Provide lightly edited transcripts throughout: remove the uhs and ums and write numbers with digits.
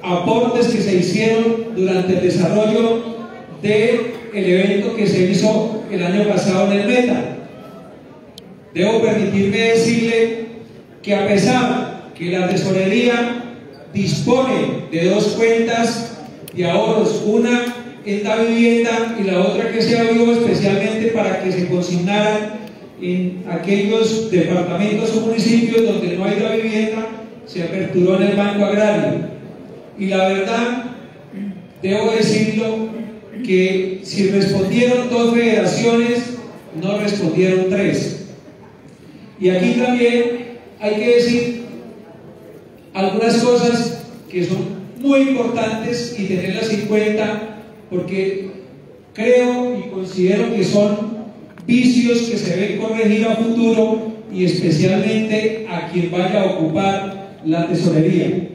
aportes que se hicieron durante el desarrollo del evento que se hizo el año pasado en el Meta. Debo permitirme decirle que a pesar que la tesorería dispone de dos cuentas de ahorros, una en la vivienda y la otra que se abrió especialmente para que se consignaran en aquellos departamentos o municipios donde no hay la vivienda, se aperturó en el Banco Agrario. Y la verdad, debo decirlo, que si respondieron 2 federaciones, no respondieron 3. Y aquí también hay que decir algunas cosas que son muy importantes y tenerlas en cuenta, porque creo y considero que son vicios que se deben corregir a futuro y especialmente a quien vaya a ocupar la tesorería.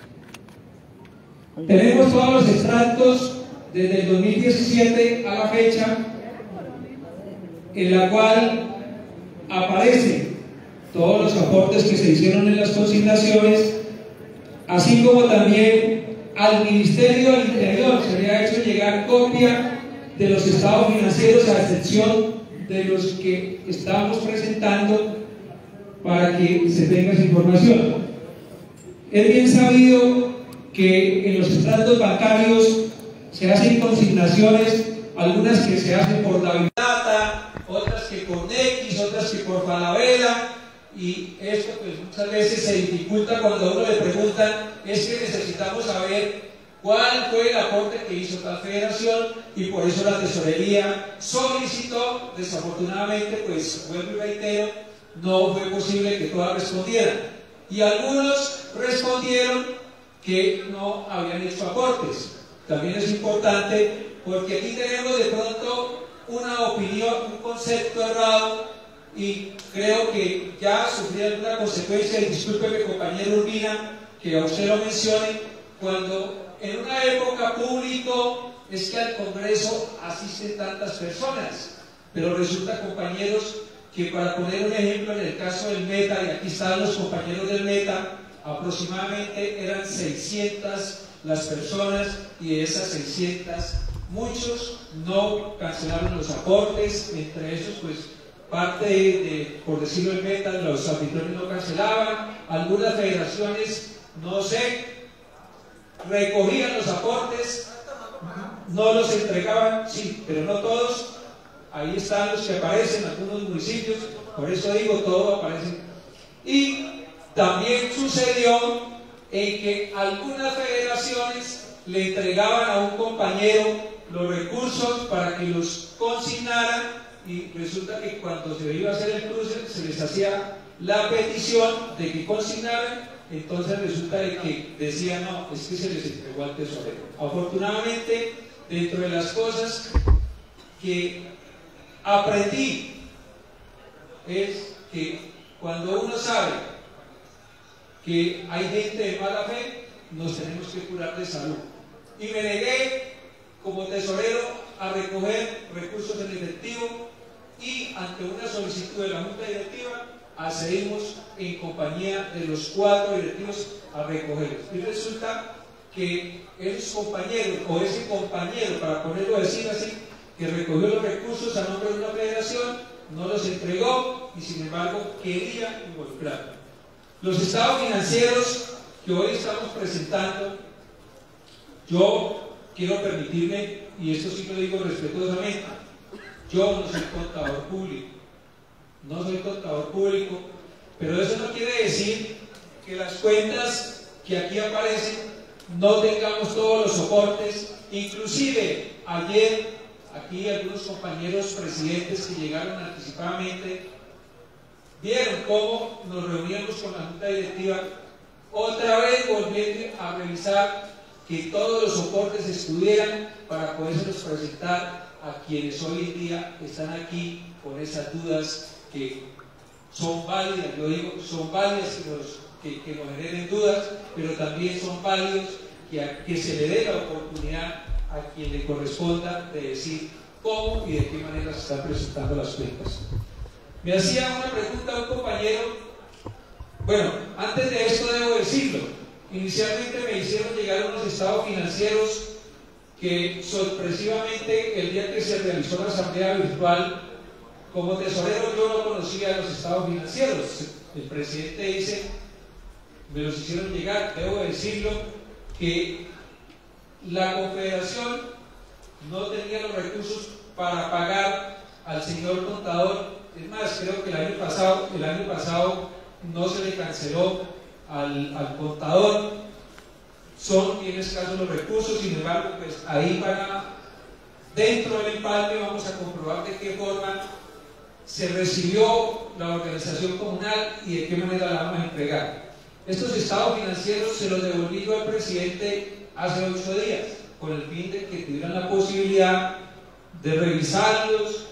Tenemos todos los extractos desde el 2017 a la fecha, en la cual aparecen todos los aportes que se hicieron en las consignaciones, así como también al Ministerio del Interior se le ha hecho llegar copia de los estados financieros, a excepción de los que estamos presentando, para que se tenga esa información. Es bien sabido que en los extractos bancarios se hacen consignaciones, algunas que se hacen por la Data, otras que por X, otras que por Falabella, y esto pues muchas veces se dificulta cuando a uno le preguntan, es que necesitamos saber cuál fue el aporte que hizo tal federación, y por eso la tesorería solicitó. Desafortunadamente, pues vuelvo y reitero, no fue posible que todas respondieran, y algunos respondieron que no habían hecho aportes. También es importante, porque aquí tenemos de pronto una opinión, un concepto errado, y creo que ya sufrí alguna consecuencia, y discúlpeme, compañero Urbina, que a usted lo mencione, cuando en una época público es que al Congreso asisten tantas personas, pero resulta, compañeros, que para poner un ejemplo, en el caso del Meta, y aquí están los compañeros del Meta, aproximadamente eran 600 las personas, y de esas 600, muchos no cancelaron los aportes, entre esos pues parte de, por decirlo el Meta, los anfitriones no cancelaban, algunas federaciones, no sé, recogían los aportes, no los entregaban, sí, pero no todos. Ahí están los que aparecen en algunos municipios, por eso digo, todo aparece. Y también sucedió en que algunas federaciones le entregaban a un compañero los recursos para que los consignaran, y resulta que cuando se iba a hacer el cruce se les hacía la petición de que consignaran, entonces resulta de que decían no, es que se les entregó al tesorero. Afortunadamente, dentro de las cosas que aprendí es que cuando uno sabe que hay gente de mala fe, nos tenemos que curar de salud. Y me negué como tesorero a recoger recursos en efectivo, y ante una solicitud de la Junta Directiva accedimos en compañía de los 4 directivos a recogerlos. Y resulta que esos compañeros, o ese compañero, para ponerlo a decir así, que recogió los recursos a nombre de una federación, no los entregó, y sin embargo quería involucrar. Los estados financieros que hoy estamos presentando, yo quiero permitirme, y esto sí lo digo respetuosamente, yo no soy contador público, pero eso no quiere decir que las cuentas que aquí aparecen no tengamos todos los soportes. Inclusive ayer aquí algunos compañeros presidentes que llegaron anticipadamente vieron cómo nos reuníamos con la Junta Directiva, otra vez volviendo a revisar que todos los soportes estuvieran para podérselos presentar a quienes hoy en día están aquí con esas dudas que son válidas. Yo digo, son válidas que nos generen dudas, pero también son válidos que se le dé la oportunidad a quien le corresponda de decir cómo y de qué manera se están presentando las cuentas. Me hacía una pregunta un compañero. Bueno, antes de esto debo decirlo, Inicialmente me hicieron llegar unos estados financieros que sorpresivamente el día que se realizó la asamblea virtual, como tesorero yo no conocía los estados financieros. El presidente dice, me los hicieron llegar. Debo decirlo que la Confederación no tenía los recursos para pagar al señor contador. Es más, creo que el año pasado no se le canceló al contador. Son bien escasos los recursos, sin embargo, pues ahí dentro del empalme vamos a comprobar de qué forma se recibió la organización comunal y de qué manera la vamos a entregar. Estos estados financieros se los devolví yo al presidente hace 8 días, con el fin de que tuvieran la posibilidad de revisarlos,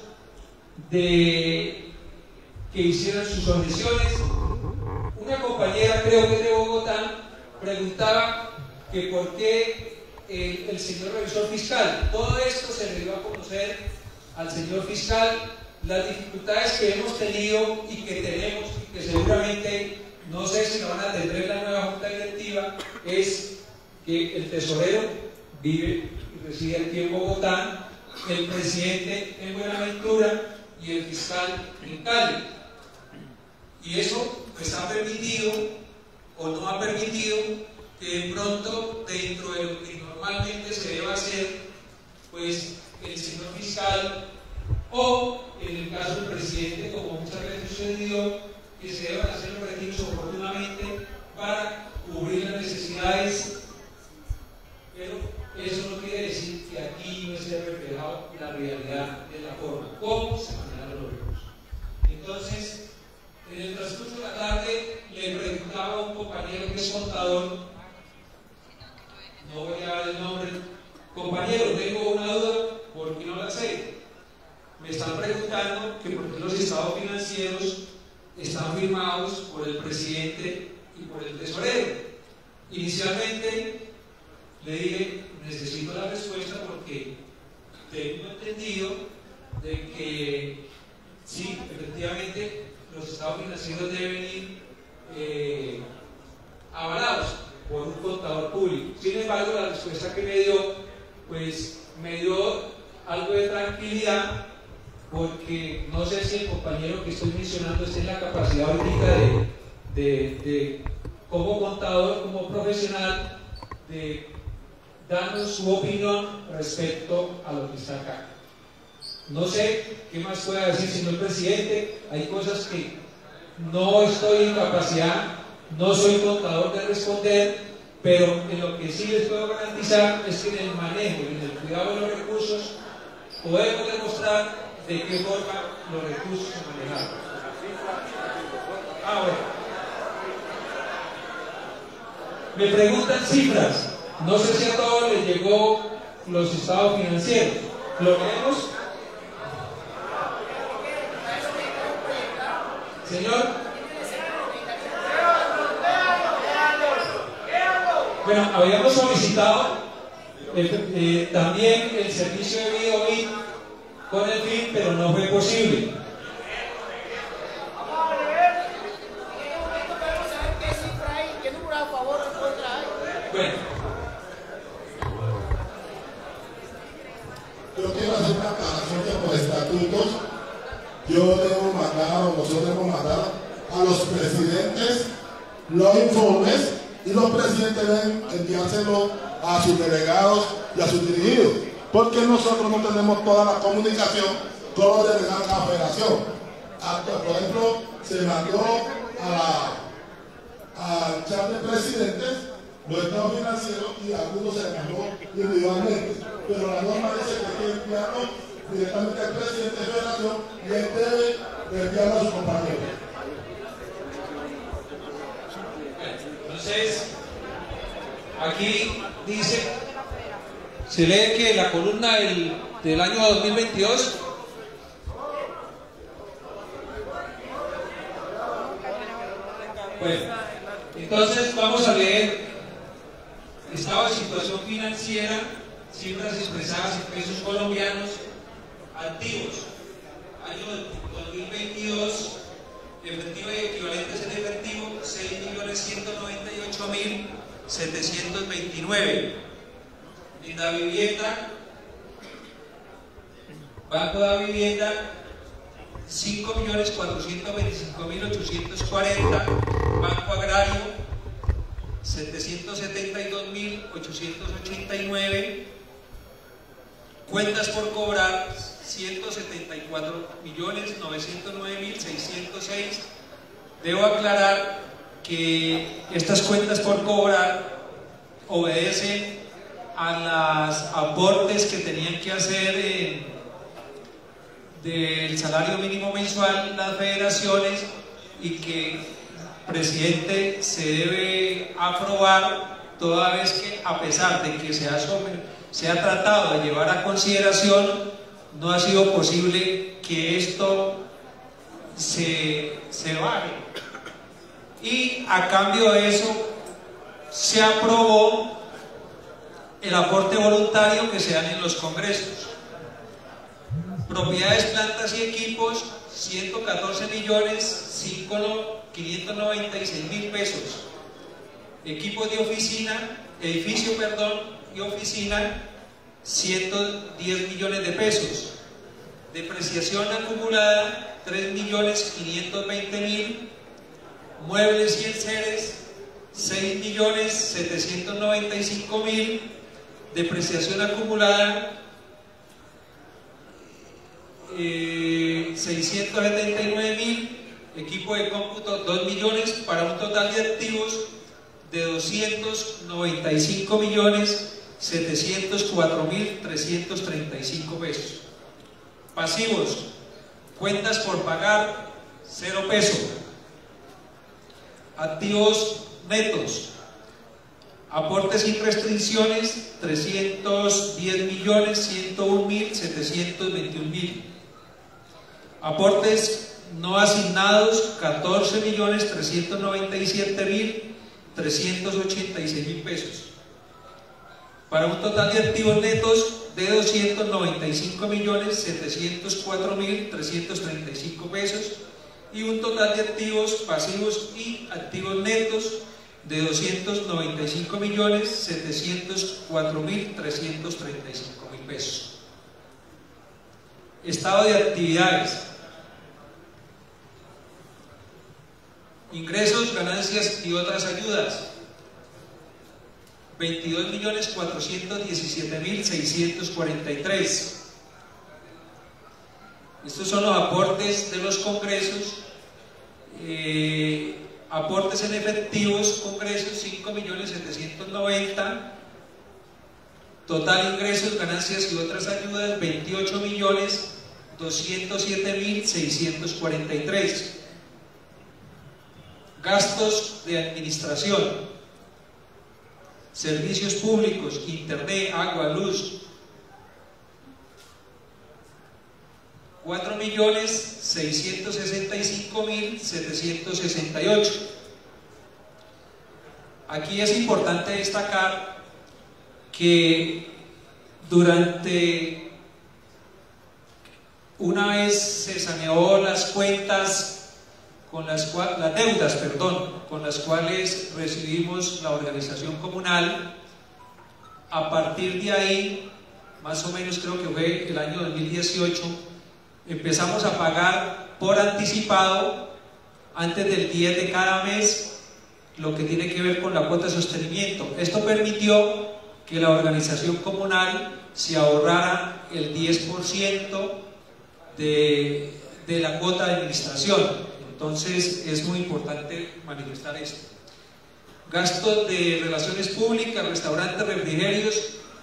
de que hicieran sus audiciones. Una compañera, creo que de Bogotá, preguntaba que por qué el señor revisor fiscal. Todo esto se le dio a conocer al señor fiscal. Las dificultades que hemos tenido y que tenemos y que seguramente no sé si lo van a tener en la nueva junta directiva, es que el tesorero vive y reside aquí en Bogotá, el presidente en Buenaventura y el fiscal en Cali. Y eso pues ha permitido o no ha permitido que de pronto, dentro de lo que normalmente se debe hacer, pues el señor fiscal o en el caso del presidente, como muchas veces sucedió, que se deban hacer los retiros oportunamente para cubrir las necesidades, pero eso no quiere decir que aquí no esté reflejado la realidad de la forma, cómo se manejan los recursos. Entonces, en el transcurso de la tarde le preguntaba a un compañero que es contador, no voy a dar el nombre, compañero, tengo una duda porque no la sé. Me están preguntando que por qué los estados financieros están firmados por el presidente y por el tesorero. Inicialmente le dije, necesito la respuesta porque tengo entendido de que sí, efectivamente, los estados financieros deben ir avalados por un contador público. Sin embargo, la respuesta que me dio, pues me dio algo de tranquilidad, porque no sé si el compañero que estoy mencionando está en la capacidad ahorita de como contador, como profesional, de darnos su opinión respecto a lo que está acá. No sé qué más pueda decir, señor presidente. Hay cosas que no estoy en capacidad, no soy contador de responder, pero en lo que sí les puedo garantizar es que en el manejo y en el cuidado de los recursos podemos demostrar de qué forma los recursos se manejan. Ahora, me preguntan cifras. No sé si a todos les llegó los estados financieros. ¿Lo leemos? Señor. Bueno, habíamos solicitado también el servicio de video BIT con el fin, pero no fue posible. Bueno, yo quiero hacer una aclaración que por estatutos nosotros debemos mandar a los presidentes los informes y los presidentes deben enviárselo a sus delegados y a sus dirigidos, porque nosotros no tenemos toda la comunicación con los delegados de la federación. Por ejemplo, se mandó al chat de presidentes los estados financieros y a algunos se les mandó individualmente, pero la norma dice que hay que enviarlo directamente al presidente de federación y él debe enviarlo a sus compañeros. Entonces, aquí dice, se lee que la columna del año 2022 bueno, entonces vamos a leer estado de situación financiera, cifras expresadas en pesos colombianos, activos, año 2022, efectivo y equivalentes en efectivo, 6.198.000 729. En la vivienda, Banco de la Vivienda, 5.425.840. Banco Agrario, 772.889. Cuentas por cobrar, 174.909.606. Debo aclarar que estas cuentas por cobrar obedecen a los aportes que tenían que hacer del salario mínimo mensual las federaciones, y que el presidente se debe aprobar, toda vez que, a pesar de que se ha tratado de llevar a consideración, no ha sido posible que esto se baje. Y a cambio de eso se aprobó el aporte voluntario que se dan en los congresos. Propiedades, plantas y equipos, 114.596.000 pesos. Equipos de oficina, edificio, y oficina, 110 millones de pesos. Depreciación acumulada, 3.520.000. Muebles y enseres, 6.795.000. Depreciación acumulada, 679.000. Equipo de cómputo, 2 millones, para un total de activos de 295.704.335 pesos. Pasivos, cuentas por pagar, 0 pesos. Activos netos, aportes sin restricciones, 310.101.721.000. Aportes no asignados, 14.397.386.000 pesos, para un total de activos netos de 295.704.335 pesos, y un total de activos pasivos y activos netos de 295.704.335 pesos. Estado de actividades. Ingresos, ganancias y otras ayudas, 22.417.643. Estos son los aportes de los congresos. Aportes en efectivos, congresos, 5.790.000. Total ingresos, ganancias y otras ayudas, 28.207.643. Gastos de administración, servicios públicos, internet, agua, luz, 4.665.768. Aquí es importante destacar que una vez se saneó las cuentas las deudas, con las cuales recibimos la organización comunal, a partir de ahí, más o menos creo que fue el año 2018, empezamos a pagar por anticipado, antes del 10 de cada mes, lo que tiene que ver con la cuota de sostenimiento. Esto permitió que la organización comunal se ahorrara el 10% de la cuota de administración. Entonces es muy importante manifestar esto. Gastos de relaciones públicas, restaurantes, refrigerios,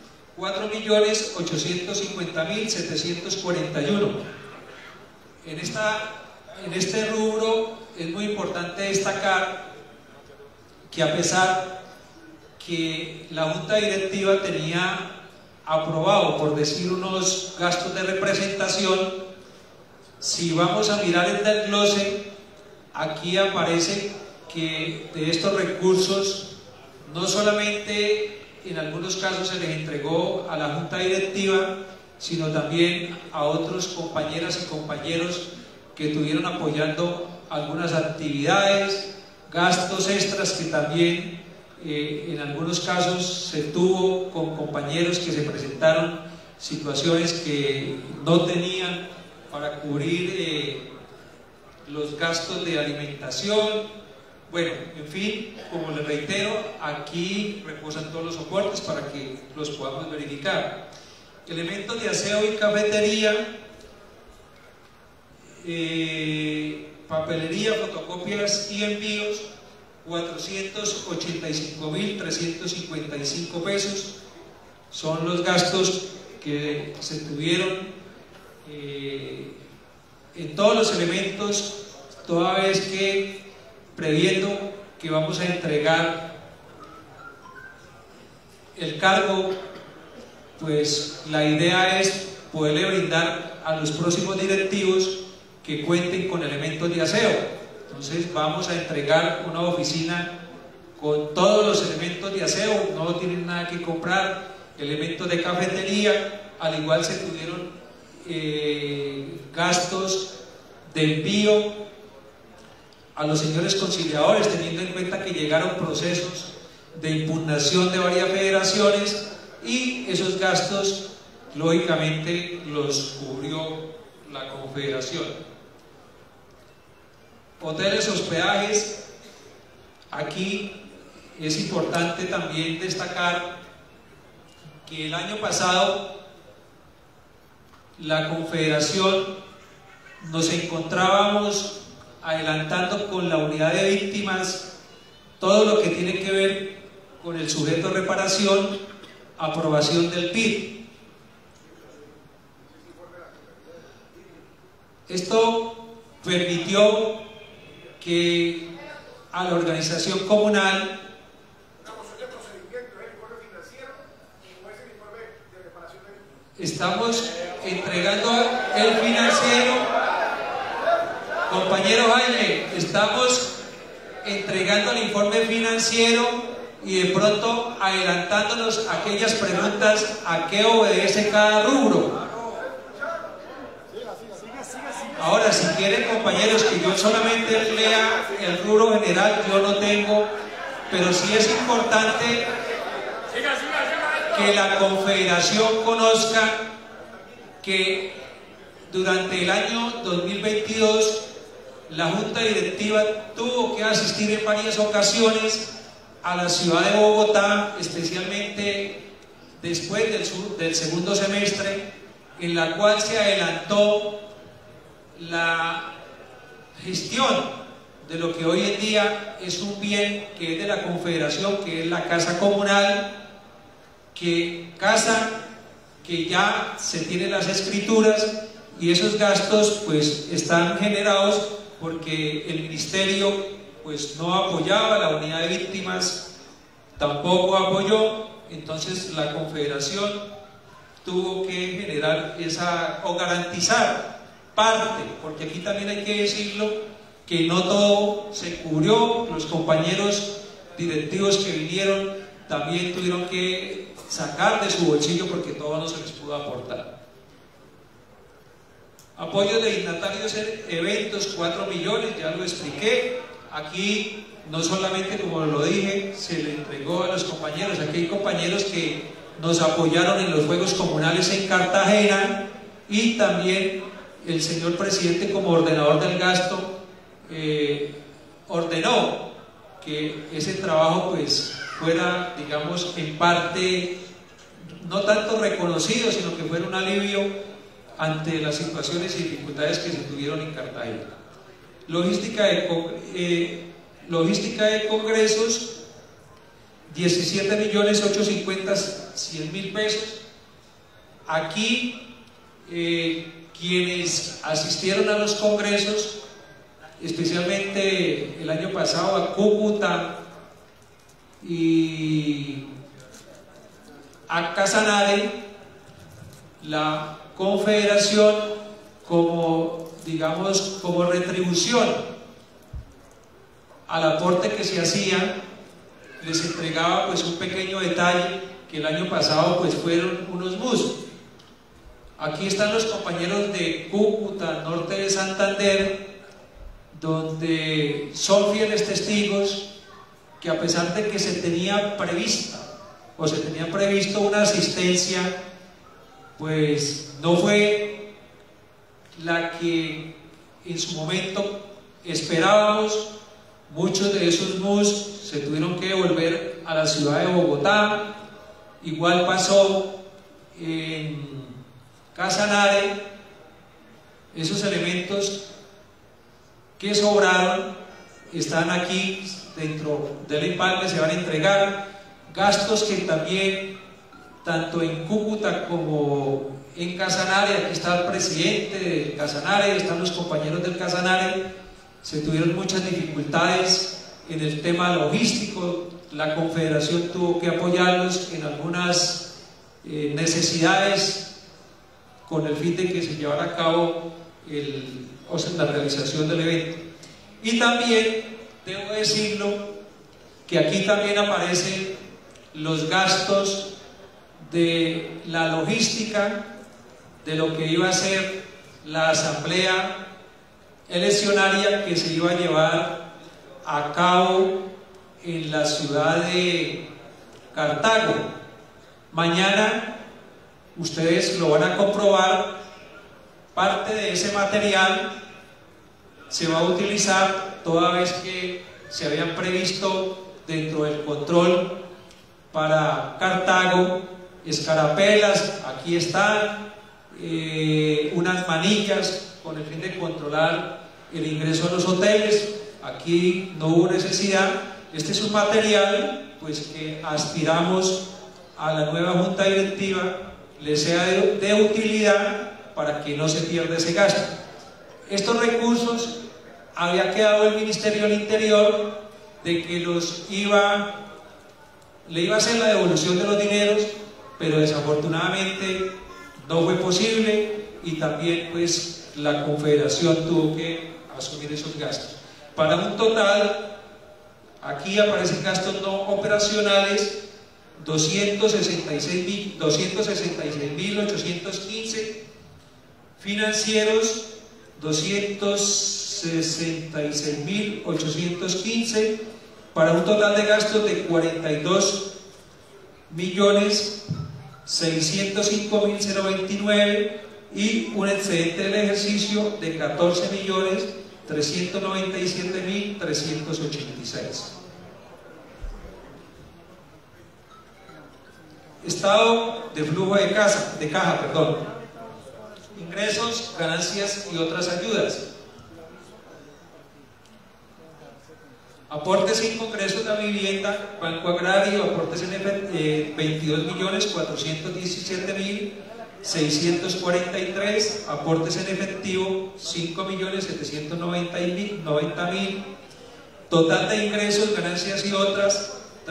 4.850.741. En este rubro es muy importante destacar que, a pesar que la Junta Directiva tenía aprobado, por decir, unos gastos de representación, si vamos a mirar el desglose, aquí aparece que de estos recursos no solamente en algunos casos se les entregó a la Junta Directiva, sino también a otros compañeras y compañeros que estuvieron apoyando algunas actividades, gastos extras que también en algunos casos se tuvo con compañeros que se presentaron situaciones que no tenían para cubrir los gastos de alimentación. Bueno, en fin, como les reitero, aquí reposan todos los soportes para que los podamos verificar. Elementos de aseo y cafetería, papelería, fotocopias y envíos, 485.355 pesos. Son los gastos que se tuvieron en todos los elementos, toda vez que, previendo que vamos a entregar el cargo, pues la idea es poderle brindar a los próximos directivos que cuenten con elementos de aseo. Entonces vamos a entregar una oficina con todos los elementos de aseo, no tienen nada que comprar. Elementos de cafetería, al igual se tuvieron gastos de envío a los señores conciliadores, teniendo en cuenta que llegaron procesos de impugnación de varias federaciones, y esos gastos lógicamente los cubrió la Confederación. Hoteles, hospedajes, aquí es importante también destacar que el año pasado la Confederación nos encontrábamos adelantando con la unidad de víctimas todo lo que tiene que ver con el sujeto de reparación, aprobación del PIB. Esto permitió que a la organización comunal estamos entregando el financiero, compañero Jaime, estamos entregando el informe financiero y de pronto adelantándonos aquellas preguntas a qué obedece cada rubro. Ahora, si quieren, compañeros, que yo solamente lea el rubro general, yo no tengo, pero sí es importante que la Confederación conozca que durante el año 2022 la Junta Directiva tuvo que asistir en varias ocasiones a la ciudad de Bogotá, especialmente después del segundo semestre, en la cual se adelantó la gestión de lo que hoy en día es un bien que es de la Confederación, que es la casa comunal, que ya se tienen las escrituras, y esos gastos pues están generados porque el ministerio pues no apoyaba, la unidad de víctimas tampoco apoyó. Entonces la Confederación tuvo que generar o garantizar parte, porque aquí también hay que decirlo, que no todo se cubrió. Los compañeros directivos que vinieron también tuvieron que sacar de su bolsillo porque todo no se les pudo aportar. Apoyo de dignatarios en eventos, 4 millones, ya lo expliqué. Aquí no solamente, como lo dije, se le entregó a los compañeros, aquí hay compañeros que nos apoyaron en los Juegos Comunales en Cartagena, y también el señor presidente, como ordenador del gasto, ordenó que ese trabajo pues fuera, digamos, en parte no tanto reconocido, sino que fuera un alivio ante las situaciones y dificultades que se tuvieron en Cartagena. Logística de congresos, 17.850.100.000 pesos. Aquí quienes asistieron a los congresos, especialmente el año pasado a Cúcuta y a Casanare, la Confederación, como digamos, como retribución al aporte que se hacía, les entregaba pues un pequeño detalle, que el año pasado pues fueron unos bus. Aquí están los compañeros de Cúcuta, norte de Santander, donde son fieles testigos que que a pesar de que se tenía prevista o se tenía previsto una asistencia, pues no fue la que en su momento esperábamos. Muchos de esos MUS se tuvieron que volver a la ciudad de Bogotá. Igual pasó en Casanare. Esos elementos que sobraron están aquí dentro del empalme, se van a entregar. Gastos que también, tanto en Cúcuta como en Casanare, aquí está el presidente de Casanare, están los compañeros del Casanare, se tuvieron muchas dificultades en el tema logístico. La Confederación tuvo que apoyarlos en algunas necesidades con el fin de que se llevara a cabo la realización del evento. Y también debo decirlo que aquí también aparecen los gastos de la logística de lo que iba a ser la asamblea eleccionaria que se iba a llevar a cabo en la ciudad de Cartago. Mañana ustedes lo van a comprobar. Parte de ese material se va a utilizar toda vez que se habían previsto dentro del control para Cartago escarapelas, aquí están, unas manillas con el fin de controlar el ingreso a los hoteles. Aquí no hubo necesidad. Este es un material pues que aspiramos a la nueva junta directiva le sea de utilidad para que no se pierda ese gasto. Estos recursos había quedado el Ministerio del Interior de que le iba a hacer la devolución de los dineros, pero desafortunadamente no fue posible y también pues la Confederación tuvo que asumir esos gastos. Para un total, aquí aparecen gastos no operacionales, 266.815, financieros 266.815, para un total de gastos de 42.605.029 y un excedente del ejercicio de 14.397.386. Estado de flujo de caja, ingresos, ganancias y otras ayudas. Aportes sin congresos de vivienda, Banco Agrario, aportes en 22.417.643, aportes en efectivo 5.790.000, total de ingresos, ganancias y otras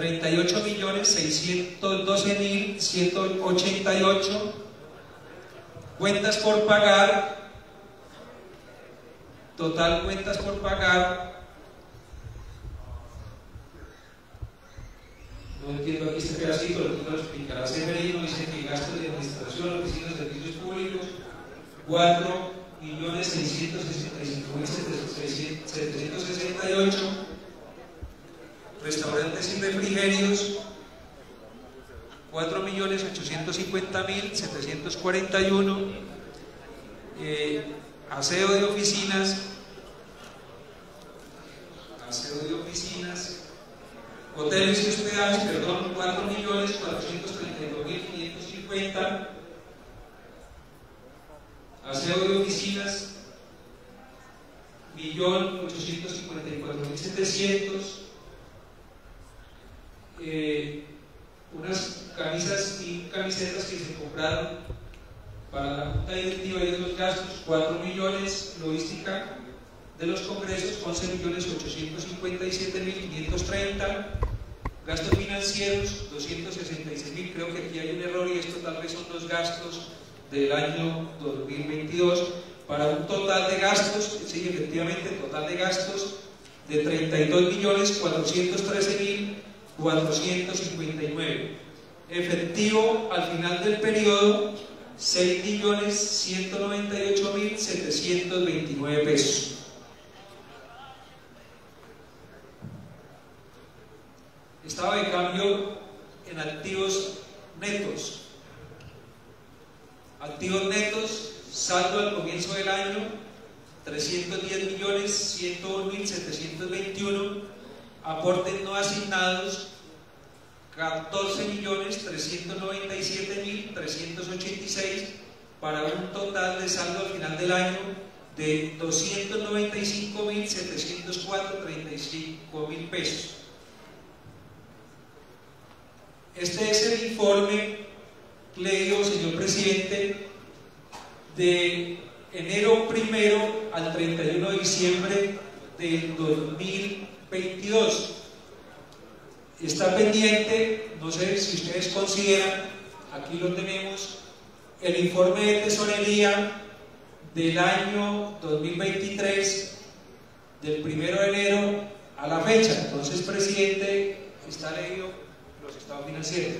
38.612.188, cuentas por pagar, total cuentas por pagar, no entiendo aquí este pedacito, lo explicará Severino. Dice que gastos de administración, oficinas de servicios públicos 4.665.768, restaurantes y refrigerios 4.850.741, aseo de oficinas, hoteles y hospedajes, 4.432.550, aseo de oficinas 1.854.700, unas camisas y camisetas que se compraron para la junta directiva y de los gastos, 4 millones, logística de los congresos, 11.857.530, gastos financieros, 266.000, creo que aquí hay un error y esto tal vez son los gastos del año 2022, para un total de gastos, sí, efectivamente, total de gastos de 32.413.459. Efectivo al final del periodo 6.198.729 pesos. Activos netos, saldo al comienzo del año, 310.101.721. Aportes no asignados, 14.397.386, para un total de saldo al final del año de 295.704.35 pesos. Este es el informe, Cleo, señor presidente, de enero 1 al 31 de diciembre del 2022. Está pendiente, no sé si ustedes consideran, aquí lo tenemos, el informe de tesorería del año 2023, del 1 de enero a la fecha. Entonces, presidente, está leído los estados financieros.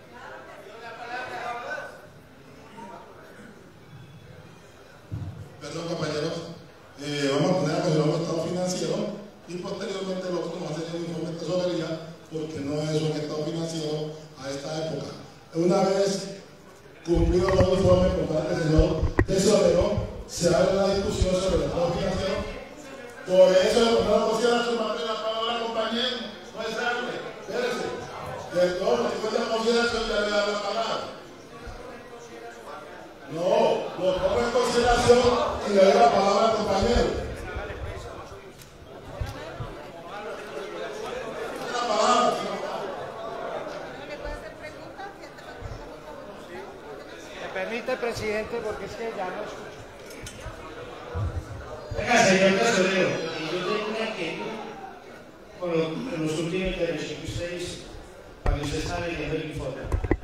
Perdón, compañeros, vamos a poner a considerar los estados financieros y posteriormente lo otro va a ser el informe de tesorería, porque no es un estado financiero a esta época. Una vez cumplido los informes por parte del señor tesorero, se abre una discusión sobre el estado financiero. Por eso le ponemos a consideración la palabra, compañero. No es darle, espérese. De todo, después de la consideración ya le da la palabra. No, lo pongo en consideración y le doy la palabra al compañero. La palabra. ¿Me permite, presidente? Porque es que ya no escucho. Venga, señor tesorero, yo tengo una inquietud con los últimos intervenciones que usted hizo, cuando usted está leyendo el informe.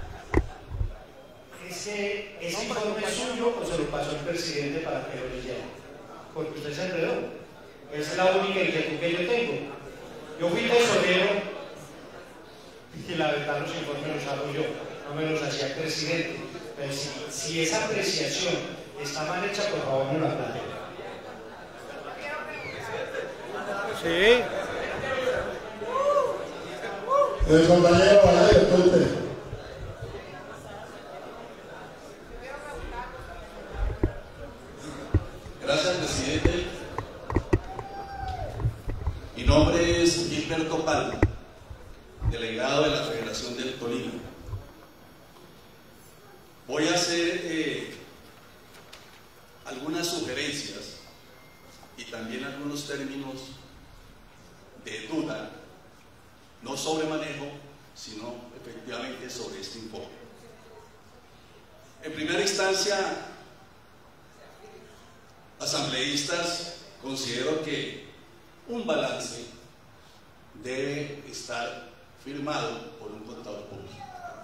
¿Ese informe es suyo o se lo pasó el presidente para que lo leyera? Porque usted se enredó. Esa es la única inquietud que yo tengo. Yo fui tesorero y la verdad los informes los hago yo, no me los hacía el presidente. Pero si esa apreciación está mal hecha, por favor no la planteen. Sí. El compañero Valer, después usted. Gracias, presidente. Mi nombre es Gilberto Palma, delegado de la Federación del Tolima. Voy a hacer algunas sugerencias y también algunos términos de duda, no sobre manejo, sino efectivamente sobre este informe. En primera instancia, asambleístas, considero que un balance debe estar firmado por un contador público.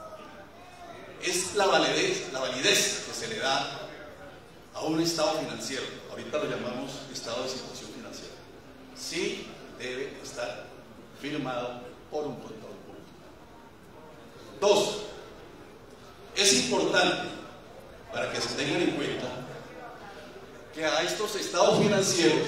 Es la validez que se le da a un estado financiero. Ahorita lo llamamos estado de situación financiera. Sí debe estar firmado por un contador público. Dos, es importante, para que se tengan en cuenta, que a estos estados financieros,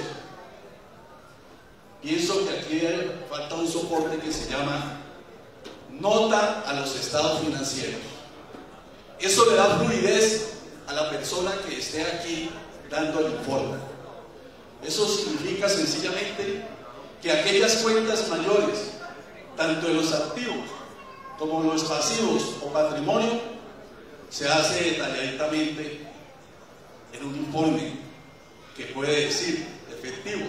pienso que aquí falta un soporte que se llama nota a los estados financieros. Eso le da fluidez a la persona que esté aquí dando el informe. Eso significa sencillamente que aquellas cuentas mayores, tanto en los activos como en los pasivos o patrimonio, se hace detalladamente en un informe que puede decir efectivo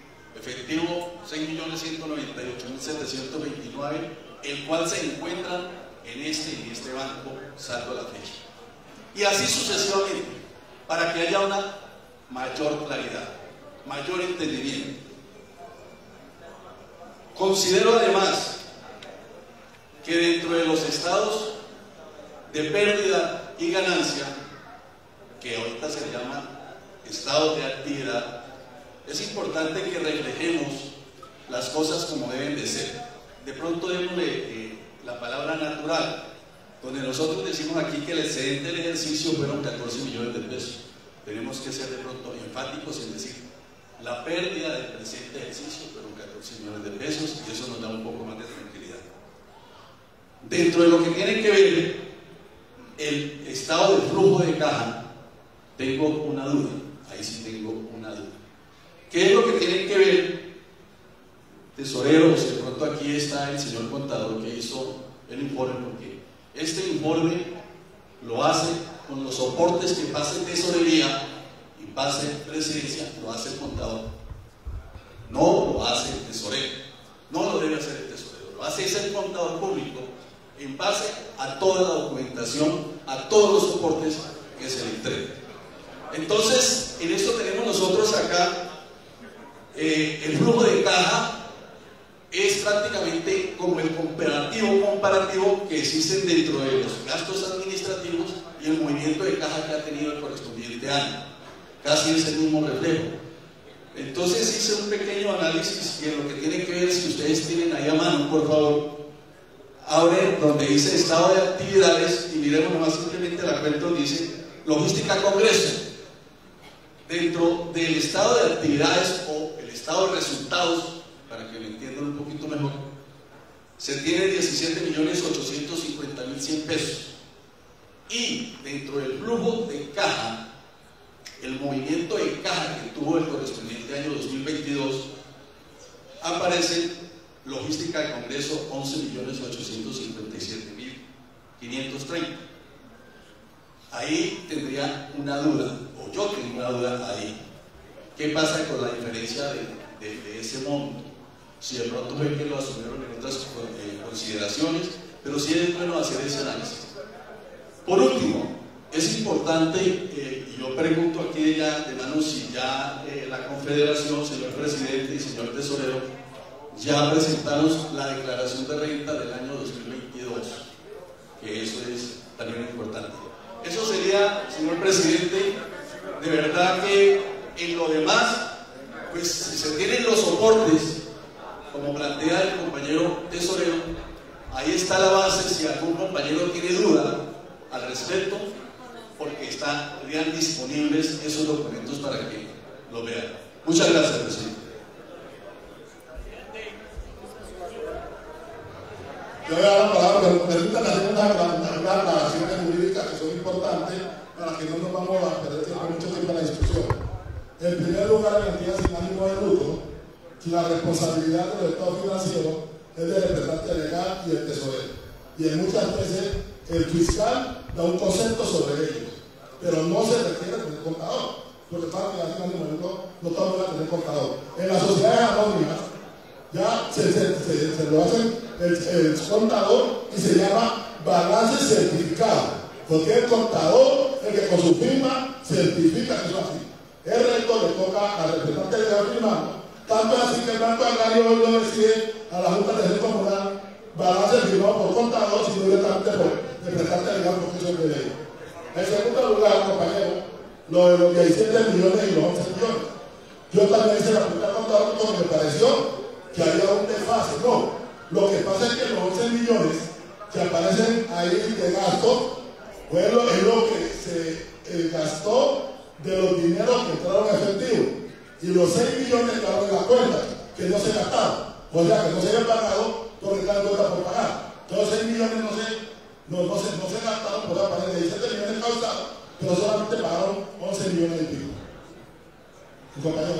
6.198.729, el cual se encuentra en este banco saldo a la fecha. Y así sucesivamente, para que haya una mayor claridad, mayor entendimiento. Considero además que dentro de los estados de pérdida y ganancia, que ahorita se llama estados de actividad, es importante que reflejemos las cosas como deben de ser. De pronto démosle la palabra natural, donde nosotros decimos aquí que el excedente del ejercicio fueron 14 millones de pesos. Tenemos que ser de pronto enfáticos en decir la pérdida del presente ejercicio fueron 14 millones de pesos, y eso nos da un poco más de tranquilidad. Dentro de lo que tiene que ver el estado de flujo de caja, tengo una duda, ahí sí tengo una duda. ¿Qué es lo que tienen que ver, tesoreros? De pronto aquí está el señor contador que hizo el informe, porque este informe lo hace con los soportes que pase tesorería y pase presidencia, lo hace el contador, no lo hace el tesorero, no lo debe hacer el tesorero, lo hace el contador público en base a toda la documentación, a todos los soportes que se le entreguen. Entonces, en esto tenemos nosotros acá el flujo de caja. Es prácticamente como el comparativo que existen dentro de los gastos administrativos y el movimiento de caja que ha tenido el correspondiente año. Casi es el mismo reflejo. Entonces hice un pequeño análisis que lo que tiene que ver, si ustedes tienen ahí a mano, por favor, abren donde dice estado de actividades y miremos nomás simplemente la cuenta donde dice logística congreso. Dentro del estado de actividades o el estado de resultados, para que lo entiendan un poquito mejor, se tiene 17.850.100 pesos. Y dentro del flujo de caja, el movimiento de caja que tuvo el correspondiente año 2022, aparece logística de congreso 11.857.530. Ahí tendría una duda, o yo tengo una duda ahí. ¿Qué pasa con la diferencia de ese monto? Si de pronto fue que lo asumieron en otras consideraciones, pero sí es bueno hacer ese análisis. Por último, es importante, y yo pregunto aquí ya de mano si ya la Confederación, señor presidente y señor tesorero, ya presentaron la declaración de renta del año 2022, que eso es también importante. Eso sería, señor presidente, de verdad que en lo demás, pues si se tienen los soportes, como plantea el compañero tesorero, ahí está la base si algún compañero tiene duda al respecto, porque estarían disponibles esos documentos para que lo vean. Muchas gracias, presidente. Yo voy a dar la palabra, pero permítanme hacer unas aclaraciones jurídicas que son importantes para que no nos vamos a perder mucho tiempo en la discusión. En primer lugar, la entidad sin ánimo de lucro, la responsabilidad del estado financiero es del representante legal y el tesorero. Y en muchas veces el fiscal da un concepto sobre ellos, pero no se requiere tener contador, porque para que sin ánimo de lucro no estamos a tener contador. En las sociedades anónimas ya se lo hacen el contador y se llama balance certificado, porque el contador el que con su firma certifica que eso es así. El resto le toca al representante legal firmado. Tanto así que el Banco Agrario hoy no decide a la Junta de Gestión Comunal balance firmado por contador, sino directamente por representante legal, porque eso es de ley. En segundo lugar, compañero, lo de los 17 millones y los 11 millones. Yo también hice la pregunta al contador porque me pareció que había un desfase. No, lo que pasa es que los 11 millones que aparecen ahí de gasto es lo que se gastó de los dineros que entraron en efectivo. Y los 6 millones quedaron en la cuenta, que no se gastaron. O sea, que no se habían pagado porque están cuentas por pagar. Entonces 6 millones no se gastaron por aparecer 17 millones causados, pero solamente pagaron 11 millones y pico. ¿Mi compañero?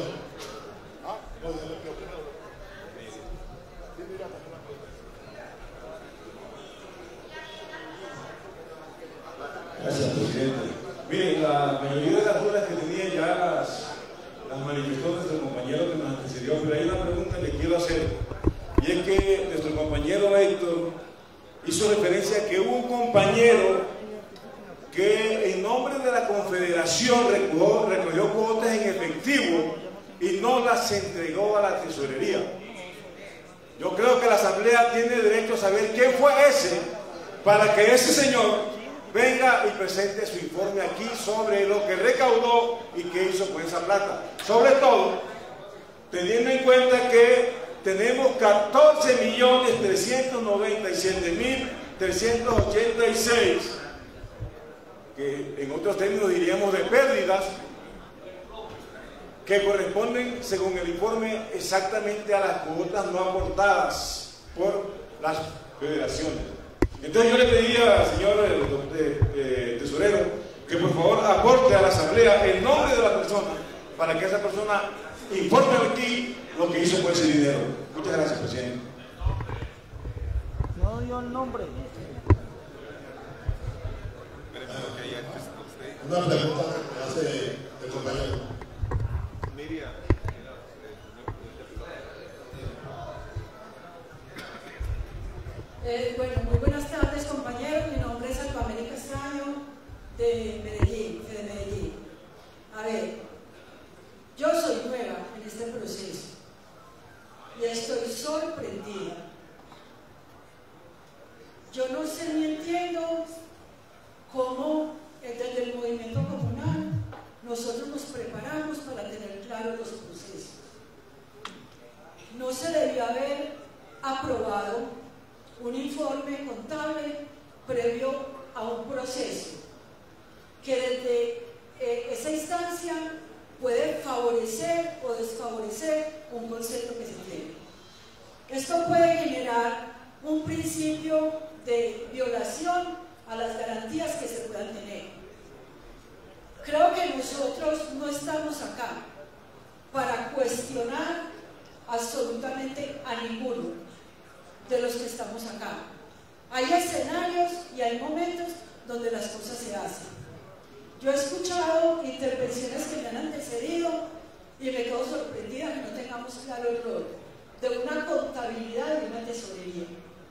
Gracias, presidente. Miren, la mayoría de las dudas que tenía ya las manifestó nuestro compañero que nos antecedió, pero hay una pregunta que quiero hacer, y es que nuestro compañero Héctor hizo referencia a que hubo un compañero que en nombre de la Confederación recogió cuotas en efectivo y no las entregó a la tesorería. Yo creo que la Asamblea tiene derecho a saber quién fue ese, para que ese señor venga y presente su informe aquí sobre lo que recaudó y qué hizo con esa plata. Sobre todo, teniendo en cuenta que tenemos 14.397.386, que en otros términos diríamos de pérdidas, que corresponden, según el informe, exactamente a las cuotas no aportadas por las federaciones. Entonces yo le pedía al señor tesorero que por por favor aporte a la asamblea el nombre de la persona para que esa persona informe aquí lo que hizo con ese dinero. Muchas gracias, presidente. No dio el nombre. Una pregunta que hace el compañero. Miriam. Bueno, muy buenas tardes, compañeros. Mi nombre es Alpameli Castaño, de Medellín. A ver, yo soy nueva en este proceso y estoy sorprendida. Yo no sé ni entiendo cómo desde el movimiento comunal nosotros nos preparamos para tener claros los procesos. No se debió haber aprobado un informe contable previo a un proceso que desde esa instancia puede favorecer o desfavorecer un concepto que se tiene. Esto puede generar un principio de violación a las garantías que se puedan tener. Creo que nosotros no estamos acá para cuestionar absolutamente a ninguno de los que estamos acá. Hay escenarios y hay momentos donde las cosas se hacen. Yo he escuchado intervenciones que me han antecedido y me quedo sorprendida que no tengamos claro el rol de una contabilidad y una tesorería.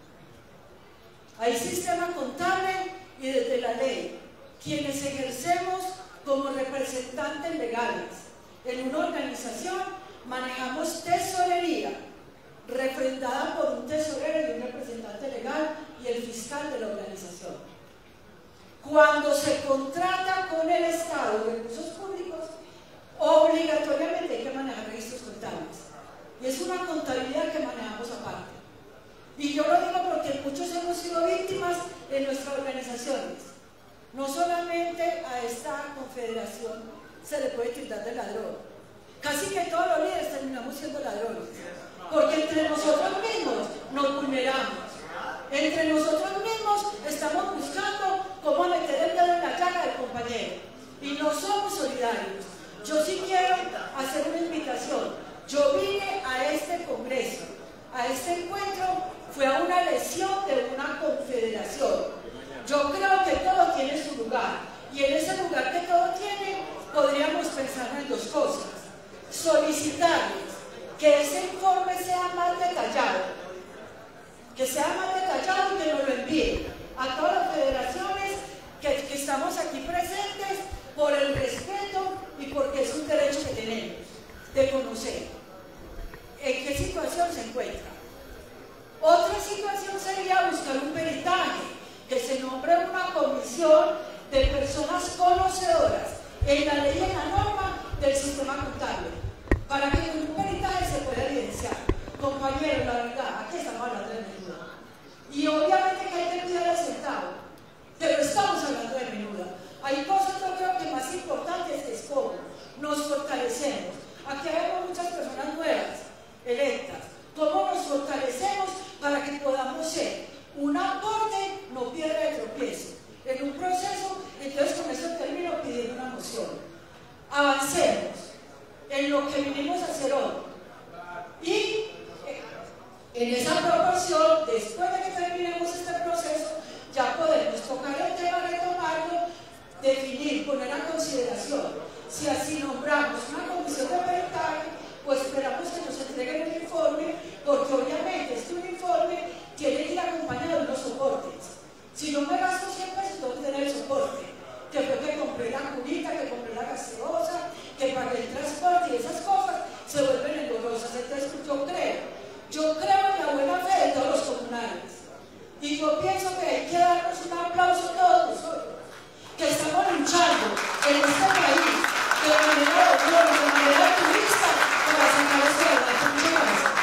Hay sistema contable y desde la ley, quienes ejercemos como representantes legales en una organización, manejamos tesorería, refrendada por un tesorero y un representante legal y el fiscal de la organización. Cuando se contrata con el Estado recursos públicos, obligatoriamente hay que manejar registros contables. Y es una contabilidad que manejamos aparte. Y yo lo digo porque muchos hemos sido víctimas en nuestras organizaciones. No solamente a esta confederación se le puede tildar de ladrón. Casi que todos los líderes terminamos siendo ladrones. Porque entre nosotros mismos nos vulneramos. Entre nosotros mismos estamos buscando cómo meter el dedo en la llaga del compañero. Y no somos solidarios. Yo sí quiero hacer una invitación. Yo vine a este congreso, a este encuentro, fue a una elección de una confederación. Yo creo que todo tiene su lugar. Y en ese lugar que todo tiene, podríamos pensar en dos cosas. Solicitarles que ese informe sea más detallado, y que nos lo envíen a todas las federaciones que estamos aquí presentes por el respeto y porque es un derecho que tenemos de conocer en qué situación se encuentra. Otra situación sería buscar un peritaje, que se nombre una comisión de personas conocedoras en la ley y en la norma del sistema contable, para que con un peritaje se pueda evidenciar. Compañeros, la verdad, aquí estamos hablando de menuda. Y obviamente que hay que cuidar el centavo, pero estamos hablando de menuda. Hay cosas, yo creo que más importantes es cómo nos fortalecemos. Aquí hay muchas personas nuevas, electas. ¿Cómo nos fortalecemos para que podamos ser un aporte, no piedra de tropiezo, en un proceso? Entonces con eso termino pidiendo una moción. Avancemos en lo que vinimos a hacer hoy. Y en esa proporción, después de que terminemos este proceso, ya podemos tocar el tema, retomarlo, definir, poner a consideración. Si así nombramos una comisión de peritaje, pues esperamos que nos entreguen el informe, porque obviamente este informe tiene que ir acompañado de unos soportes. Si no me gasto 100 pesos, tengo que tener el soporte. Que fue que compré la curita, que compré la gaseosa, que pagué el transporte, y esas cosas se vuelven engorrosas. Entonces yo creo en la buena fe de todos los comunales. Y yo pienso que hay que darnos un aplauso a todos nosotros, que estamos luchando en este país de manera activista para sacar este adelante. Muchas gracias.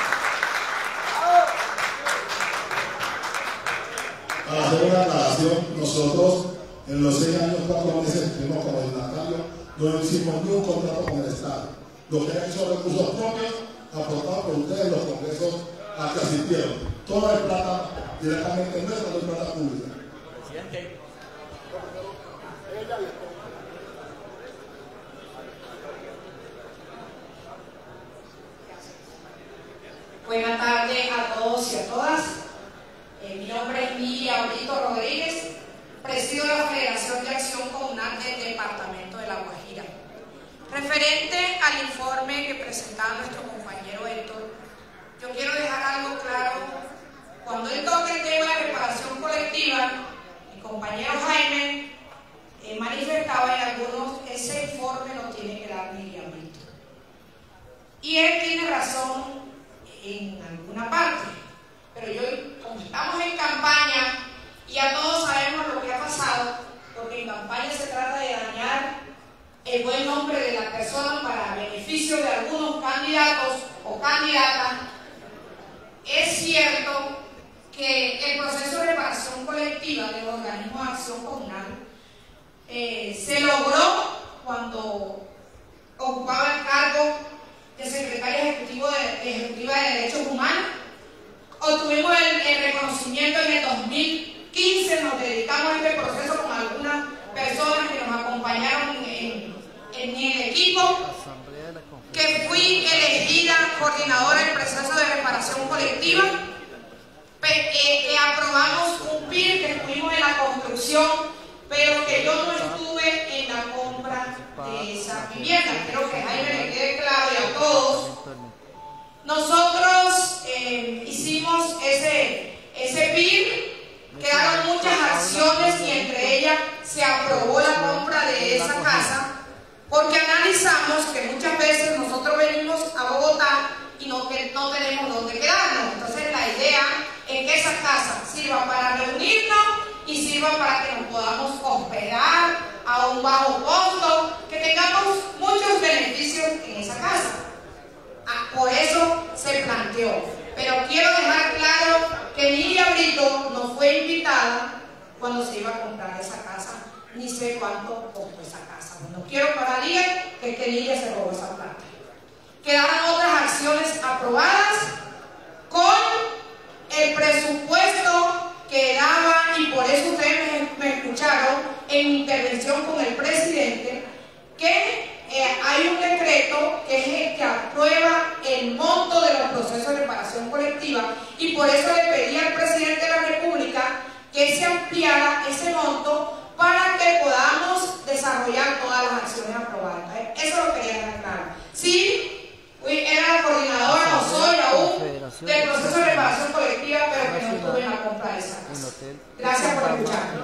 Para hacer una aclaración, nosotros en los 6 años, 4 meses que estuvimos como dignatarios, no hicimos ni un contrato con el Estado. Lo que han hecho son recursos propios aportados por ustedes en los congresos a que asistieron. Toda la plata directamente nuestra, no es plata pública. Presidente. departamento de La Guajira. Referente al informe que presentaba nuestro compañero Héctor, yo quiero dejar algo claro. Cuando él toca el tema de reparación colectiva, mi compañero Jaime manifestaba en algunos que ese informe lo tiene que dar Miriam Brito. Y él tiene razón en alguna parte, pero yo, como estamos en campaña, y ya todos sabemos lo que ha pasado, porque en campaña se trata de dañar el buen nombre de la persona para beneficio de algunos candidatos o candidatas. Es cierto que el proceso de reparación colectiva del organismo de acción comunal se logró cuando ocupaba el cargo de secretaria ejecutiva de Derechos Humanos. Obtuvimos el reconocimiento en el 2015, nos dedicamos a este proceso con algunas personas que nos acompañaron en el equipo, que fui elegida coordinadora del proceso de reparación colectiva, que aprobamos un PIR, que estuvimos en la construcción, pero que yo no estuve en la compra de esa vivienda. Creo que a Jaime le quede claro y a todos. Nosotros hicimos ese PIR, quedaron muchas acciones y entre ellas se aprobó la compra de esa casa, porque analizamos que muchas veces nosotros venimos a Bogotá y no tenemos dónde quedarnos. Entonces la idea es que esa casa sirva para reunirnos y sirva para que nos podamos hospedar a un bajo costo, que tengamos muchos beneficios en esa casa. Por eso se planteó. Pero quiero dejar claro que Miriam Brito no fue invitada cuando se iba a comprar esa casa, ni sé cuánto costó esa casa. No quiero para alguien que Lidia se robó esa plata. Quedaron otras acciones aprobadas con el presupuesto que daba, y por eso ustedes me escucharon en mi intervención con el presidente, que hay un decreto que es el que aprueba el monto de los procesos de reparación colectiva, y por eso le pedí al presidente de la República que se ampliara ese monto para que podamos desarrollar todas las acciones aprobadas. Eso lo quería dejar claro. Sí, era la coordinadora, o soy aún, del proceso de reparación colectiva, pero que no estuve en la compra de esa casa. Gracias por escucharme.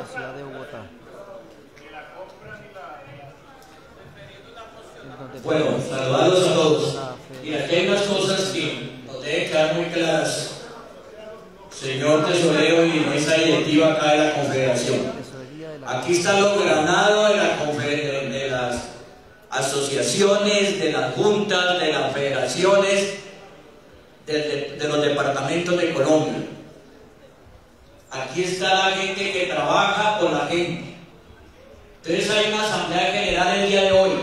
Bueno, saludarlos a todos. Y aquí hay unas cosas que nos deben quedar muy claras, señor tesorero y mesa directiva acá de la Confederación. Aquí está lo granado de las asociaciones, de las juntas, de las federaciones, de los departamentos de Colombia. Aquí está la gente que trabaja con la gente. Entonces hay una asamblea general el día de hoy.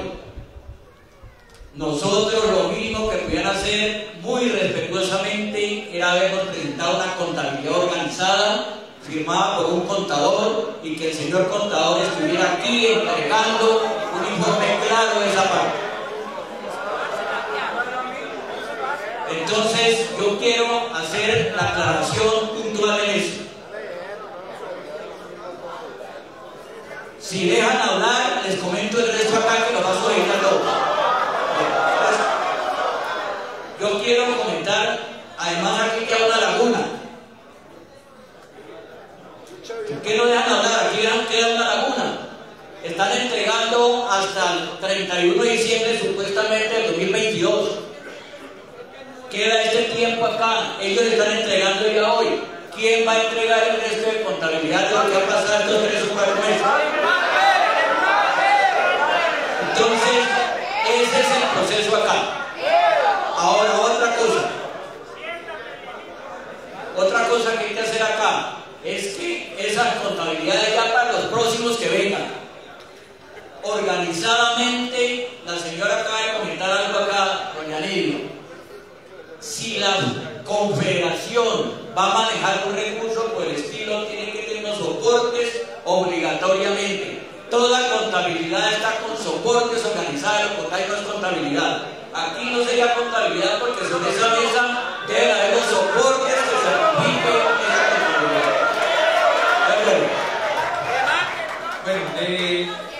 Nosotros lo mínimo que pudieran hacer muy respetuosamente era habernos presentado una contabilidad organizada, firmada por un contador, y que el señor contador estuviera aquí entregando un informe claro de esa parte. Entonces yo quiero hacer la aclaración puntual en eso. Si dejan hablar, les comento el resto acá, que lo vas a oír a todos. Yo quiero comentar, además aquí queda una laguna. ¿Por qué no dejan hablar? Aquí queda una laguna. Están entregando hasta el 31 de diciembre supuestamente del 2022. Queda este tiempo acá. Ellos están entregando ya hoy. ¿Quién va a entregar el resto de contabilidad de lo que va a pasar estos 3 o 4 meses? Entonces, ese es el proceso acá. Ahora, otra cosa que hay que hacer acá es que esa contabilidad ya para los próximos que vengan, organizadamente, la señora acaba de comentar algo acá, doña Lidia, si la Confederación va a manejar un recurso por el estilo, tiene que tener unos soportes obligatoriamente. Toda contabilidad está con soportes organizados, porque hay no es contabilidad. Aquí no sería contabilidad, porque sobre esa mesa deben haber los soportes que certifiquen esa contabilidad. Bueno,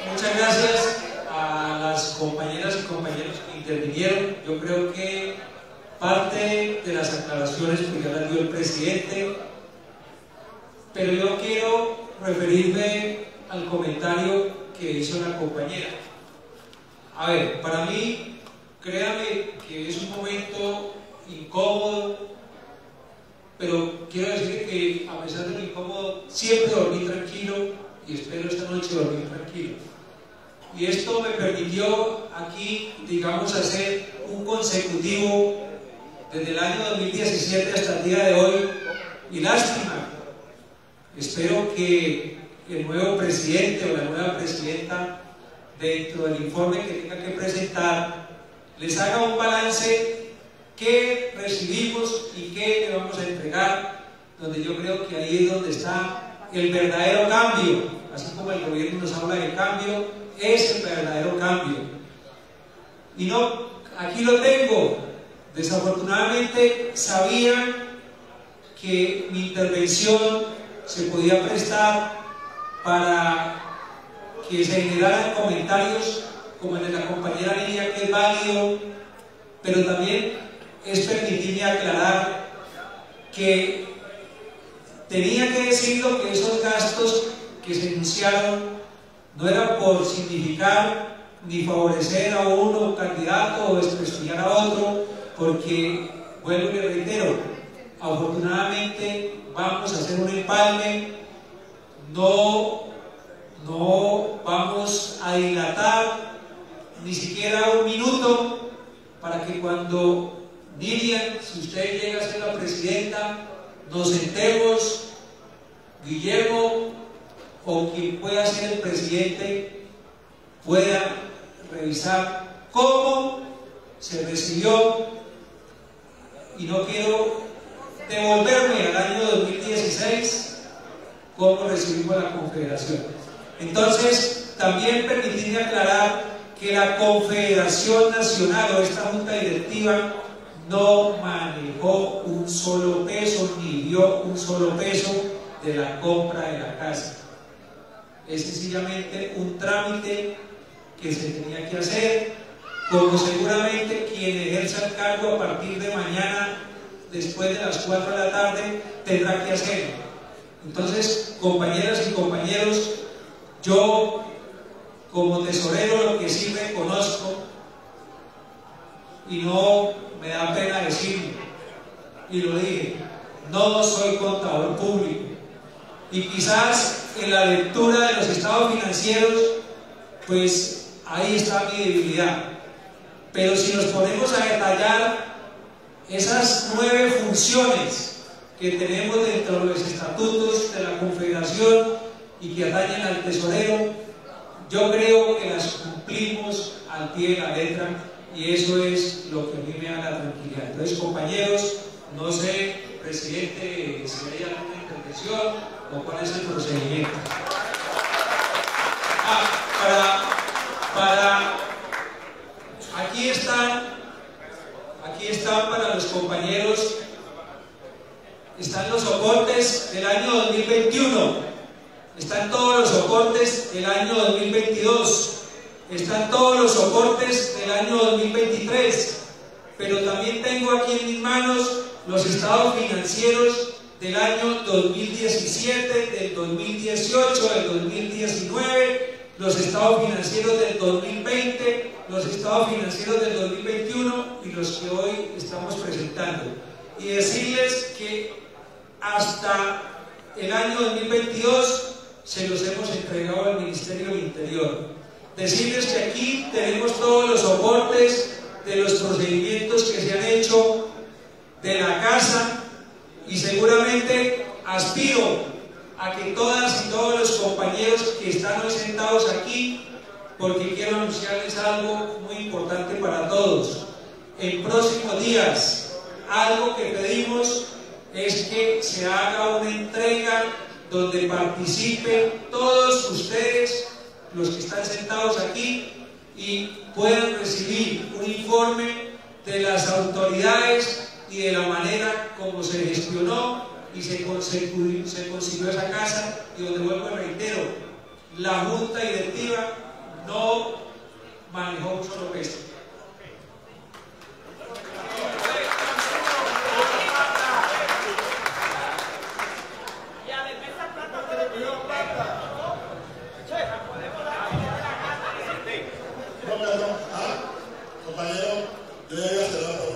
Muchas gracias a las compañeras y compañeros que intervinieron. Yo creo que parte de las aclaraciones pues ya las dio el presidente, pero yo quiero referirme al comentario que hizo la compañera. A ver, para mí, créame que es un momento incómodo, pero quiero decir que a pesar de lo incómodo, siempre dormí tranquilo y espero esta noche dormir tranquilo. Y esto me permitió aquí, digamos, hacer un consecutivo desde el año 2017 hasta el día de hoy, y lástima. Espero que el nuevo presidente o la nueva presidenta, dentro del informe que tenga que presentar, les haga un balance qué recibimos y qué le vamos a entregar, donde yo creo que ahí es donde está el verdadero cambio. Así como el gobierno nos habla de cambio, es el verdadero cambio. Y no, aquí lo tengo. Desafortunadamente sabían que mi intervención se podía prestar para que se generaran comentarios como el de la compañera Lidia, que es válido, pero también es permitirme aclarar que tenía que decirlo, que esos gastos que se enunciaron no eran por significar ni favorecer a uno candidato o desprestigiar a otro, porque, vuelvo y le reitero, afortunadamente vamos a hacer un empalme, no vamos a dilatar ni siquiera un minuto para que cuando Miriam, si usted llega a ser la presidenta, nos sentemos, Guillermo o quien pueda ser el presidente pueda revisar cómo se recibió, y no quiero devolverme al año 2016 cómo recibimos la Confederación. Entonces, también permitirme aclarar que la Confederación Nacional o esta Junta Directiva no manejó un solo peso ni dio un solo peso de la compra de la casa. Es sencillamente un trámite que se tenía que hacer, como seguramente quien ejerza el cargo a partir de mañana, después de las 4 de la tarde, tendrá que hacerlo. Entonces, compañeras y compañeros, yo como tesorero lo que sí reconozco, y no me da pena decirlo, y lo dije, no soy contador público, y quizás en la lectura de los estados financieros, pues ahí está mi debilidad. Pero si nos ponemos a detallar esas 9 funciones que tenemos dentro de los estatutos de la Confederación y que atañen al tesorero, yo creo que las cumplimos al pie de la letra, y eso es lo que a mí me da la tranquilidad. Entonces, compañeros, no sé, presidente, si hay alguna intervención o cuál es el procedimiento. Aquí están para los compañeros, están los soportes del año 2021, están todos los soportes del año 2022, están todos los soportes del año 2023, pero también tengo aquí en mis manos los estados financieros del año 2017, del 2018, del 2019, los estados financieros del 2020, los estados financieros del 2021 y los que hoy estamos presentando. Y decirles que hasta el año 2022 se los hemos entregado al Ministerio del Interior. Decirles que aquí tenemos todos los soportes de los procedimientos que se han hecho de la casa, y seguramente aspiro a que todas y todos los compañeros que están hoy sentados aquí, porque quiero anunciarles algo muy importante para todos. En próximos días, algo que pedimos es que se haga una entrega donde participen todos ustedes, los que están sentados aquí, y puedan recibir un informe de las autoridades y de la manera como se gestionó y se consiguió esa casa, y donde vuelvo y reitero, la Junta Directiva no manejó un solo peso. Compañero, yo ya iba a cerrar todo.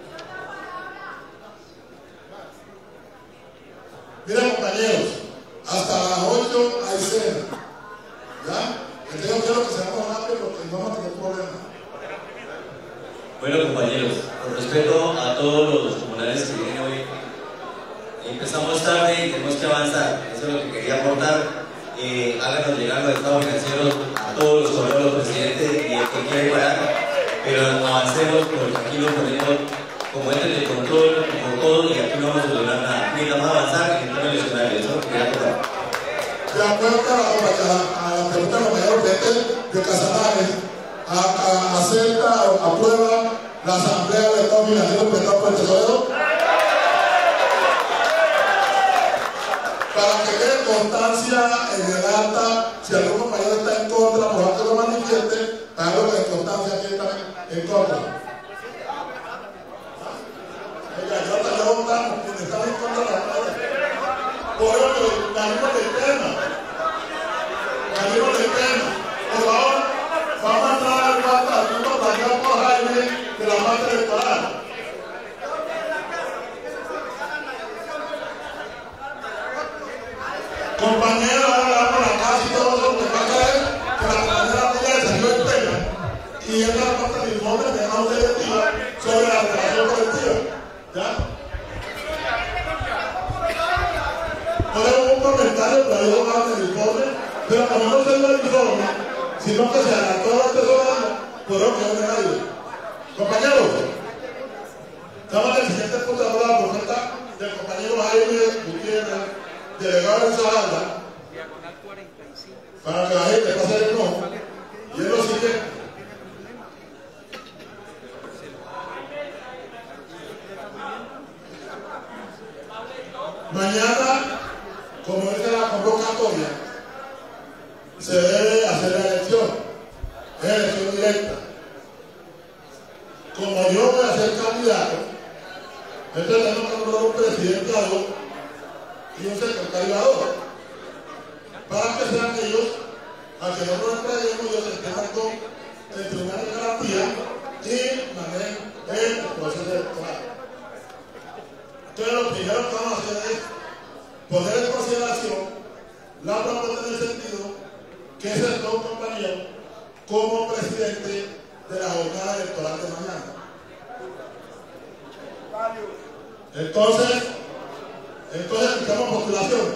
Miren, compañeros, hasta las 8 hay cena. ¿Ya? Entonces yo quiero que seamos rápidos porque no vamos a tener problemas. Bueno, compañeros, con respeto a todos los comunales que vienen hoy, empezamos tarde y tenemos que avanzar. Eso es lo que quería aportar. Háganos llegar los estados financieros a todos los correos, los presidentes y el que quiera parar. Pero avancemos porque aquí lo ponemos como ente de control por todo y aquí no vamos a lograr nada. Necesitamos avanzar en el tema eleccionario. Eso es lo que quería aportar. De acuerdo a la pregunta del compañero de Casanares, acepta o aprueba la asamblea del Estado Financiero presentado por el tesorero. Para que quede constancia en el acta, si algún compañero está en contra, por favor que lo manifieste, hágalo en constancia que está en contra. Oiga, yo votamos, quienes están en contra de la batalla. Por eso que salimos del tema. Salimos del tema. Por favor, vamos a entrar al punto planteado por Jaime de la parte electoral. Compañeros, ahora por la casa y todo eso, lo que pasa es que la compañera tuya salió en pena y es la parte del informe de la Junta Directiva sobre la relación colectiva. ¿Ya? Podemos un comentario, pero yo no hablo del informe, pero como no se dio el informe, sino que se adelantó la tesorería, podemos quedar en el aire. Compañeros, estamos en el siguiente punto de la propuesta del compañero Jaime Gutiérrez, delegado de Salanda, para que la gente pase el no, y él lo sigue. Mañana, como es la convocatoria, se debe hacer la elección, es elección directa. Como yo voy a ser candidato, entonces tenemos que nombrar un presidente ad hoc y un secretario ad hoc, para que sean ellos, a que no nos entreguemos, ellos se quedan con el tribunal de garantía y manejen el proceso electoral. Entonces lo primero que vamos a hacer es poner en consideración la propuesta en el sentido que es el nuevo compañero como presidente de la jornada electoral de mañana. Entonces buscamos postulaciones.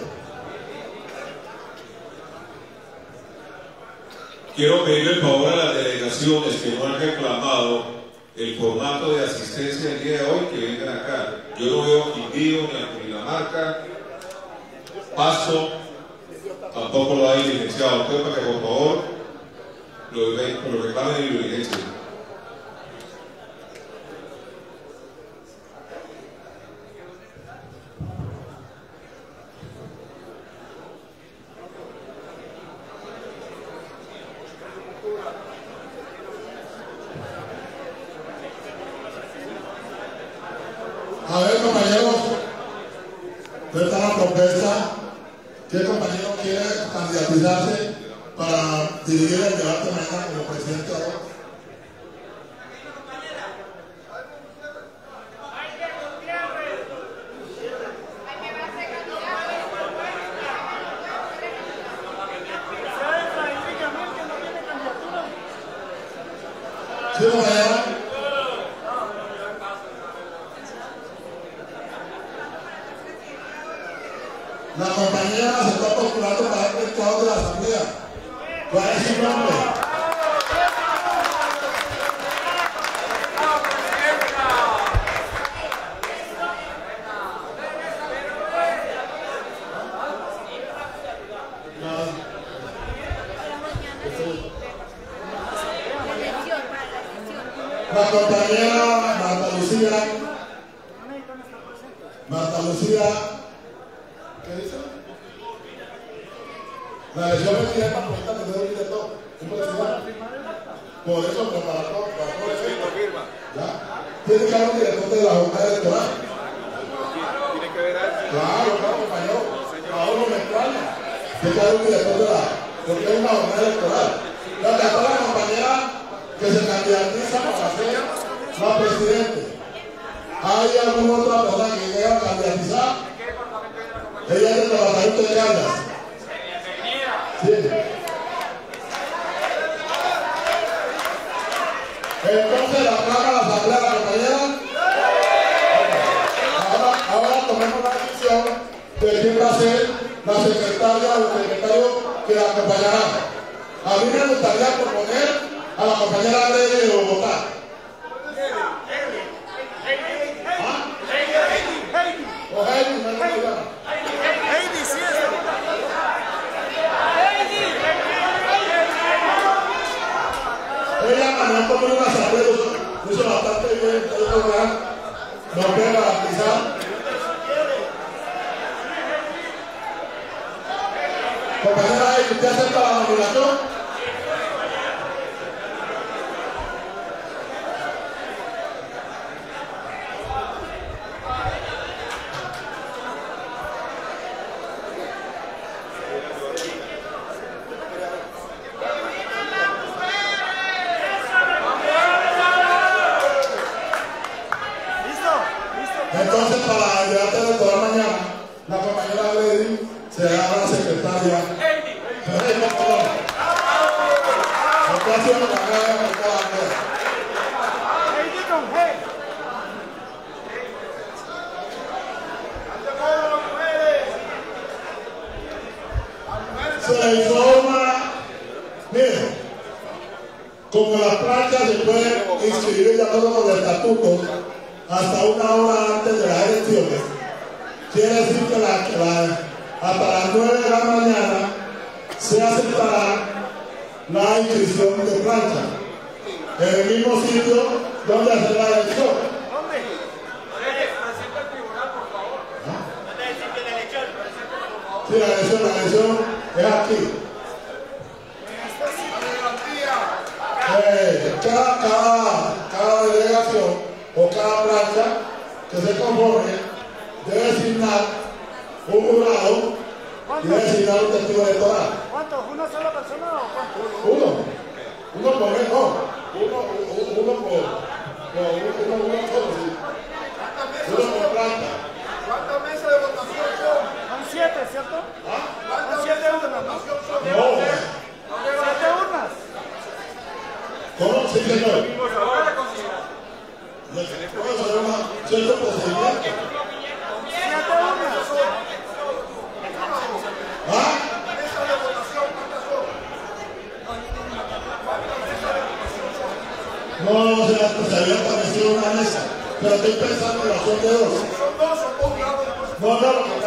Quiero pedirle el favor a las delegaciones que no han reclamado el formato de asistencia el día de hoy que vengan acá. Yo no veo Quindío ni a Cundinamarca, Pasto, tampoco lo hay licenciado. Entonces, para que por favor lo reclamen y lo diligencien. A ver, compañeros, ¿dónde está la propuesta? ¿Qué compañero quiere candidatizarse para dirigir el debate mañana como presidente ahora? ¿Sí, compañero? La compañía se está postulando para el estado de la asamblea. ¿Cuál es su nombre? La compañera Marta Lucía, ¿qué dice? La elección es directa por esta que se debe ir de todo. Por eso para todo el ¿ya? Tiene que haber un director de la jornada electoral. Tiene que ver algo. Claro, compañero. Ahora no me extraña. Tiene que haber un director de la... porque es una jornada electoral. La compañera que se candidatiza para ser la presidente. ¿Hay alguna otra persona que quiera candidatizar? Ella es del departamento de Caldas. Sí. Entonces la Cámara, la Asamblea, la compañera. Ahora tomemos la decisión de quién va a ser la secretaria o el secretario que la acompañará. A mí me gustaría proponer a la compañera de Bogotá. O Heidi, no me diga. Heidi, sí es. Ella manejó como una asamblea, lo hizo bastante bien, no puede garantizar. Compañera, ¿usted acepta la nominación? Entonces, para el debate electoral mañana, la compañera Lady será la secretaria. Se informa, miren, como las planchas se pueden inscribir de acuerdo con el estatuto hasta una hora antes de las elecciones, quiere decir que hasta las 9 de la mañana se aceptará la inscripción de plancha en el mismo sitio donde hacer la elección. ¿Dónde? Presenta el tribunal, por favor. ¿Dónde decir que la elección? Sí, la elección es aquí. Cada delegación o cada plancha que se conforme debe designar un jurado y debe designar un testigo electoral. ¿Cuántos? ¿Una sola persona o cuántos? Uno por vez, no. Uno por solo, sí. Uno por planta. ¿Cuántas mesas de votación son? Son 7, ¿cierto? Son 7 urnas, ¿no? No. 7 urnas. ¿Cómo? Sí, señor. Cierto procedimiento. 7 urnas. ¿Ah? ¿Mesas de votación cuántas son? No, se había establecido una mesa, pero estoy pensando en la opción de dos. ¿Son dos o dos grados de votación? No, lo que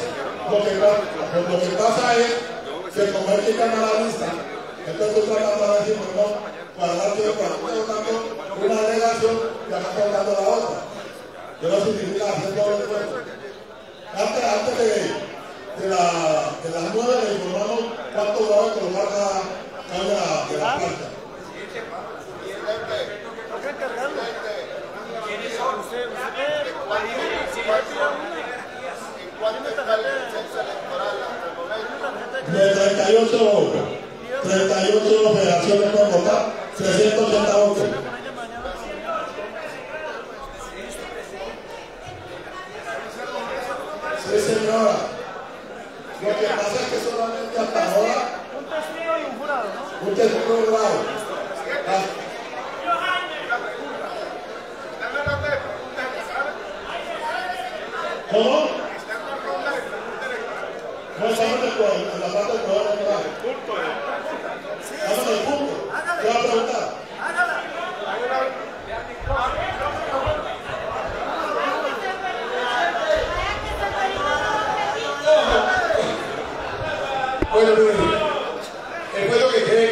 pasa es que como hay que ganar la lista, entonces estoy tratando de decir, no, para dar tiempo, para no estar dando una delegación y acá estoy dando la otra. Yo no significa hacer todo el esfuerzo. Antes de las 9 le informamos cuánto va a colocar cada una de las plantas. ¿Qué encargarlo? ¿Usted De 38 federaciones pueden votar, 380 votos. Sí, señora. Lo que pasa es que solamente hasta ahora. Un testigo y un jurado, ¿no? Un testigo y un jurado. ¿Cómo? No, estamos en la parte del programa electoral. Estamos en el punto. ¿Qué va a preguntar? Bueno, es bueno que quede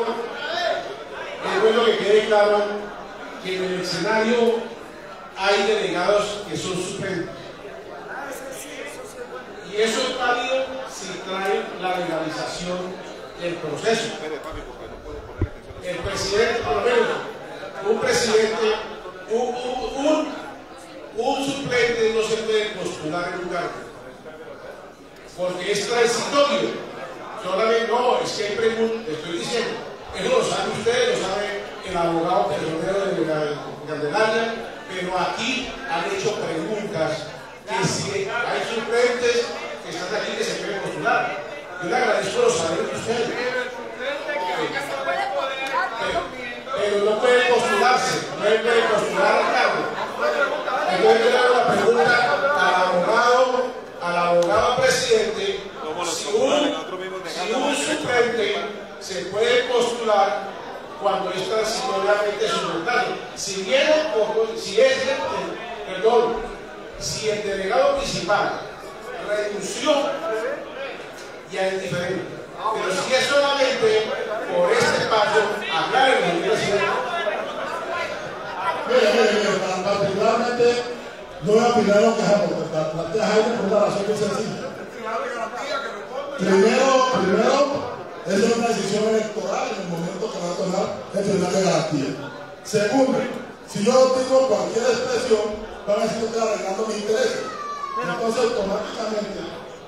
claro que en el escenario hay delegados que son suplentes. Y eso es válido si trae la legalización del proceso. El presidente, por lo menos, un presidente, un suplente no se puede postular en un cargo, porque es transitorio. Solamente, no, es que hay preguntas, estoy diciendo, eso lo sabe usted, lo sabe el abogado personero de la Candelaria, pero aquí han hecho preguntas que si hay suplentes que están aquí que se pueden postular. Yo le agradezco los saberes de ustedes. Pero no puede postularse, no puede postular al cargo. Entonces yo le hago la pregunta al abogado presidente, si un suplente se puede postular cuando es transitoriamente su mandato. Si viene poco, si el delegado principal renunció, ya es diferente. Pero si es solamente por este paso, aclárenme, señor presidente. Mire, particularmente no voy a opinar lo que es aportar. Plantea Jaime por una razón muy sencilla. Primero, esa es una decisión electoral en el momento que va a tomar el Tribunal de Garantía. Segundo, si yo digo cualquier expresión, van a decir que estoy arreglando mis intereses. Entonces, automáticamente,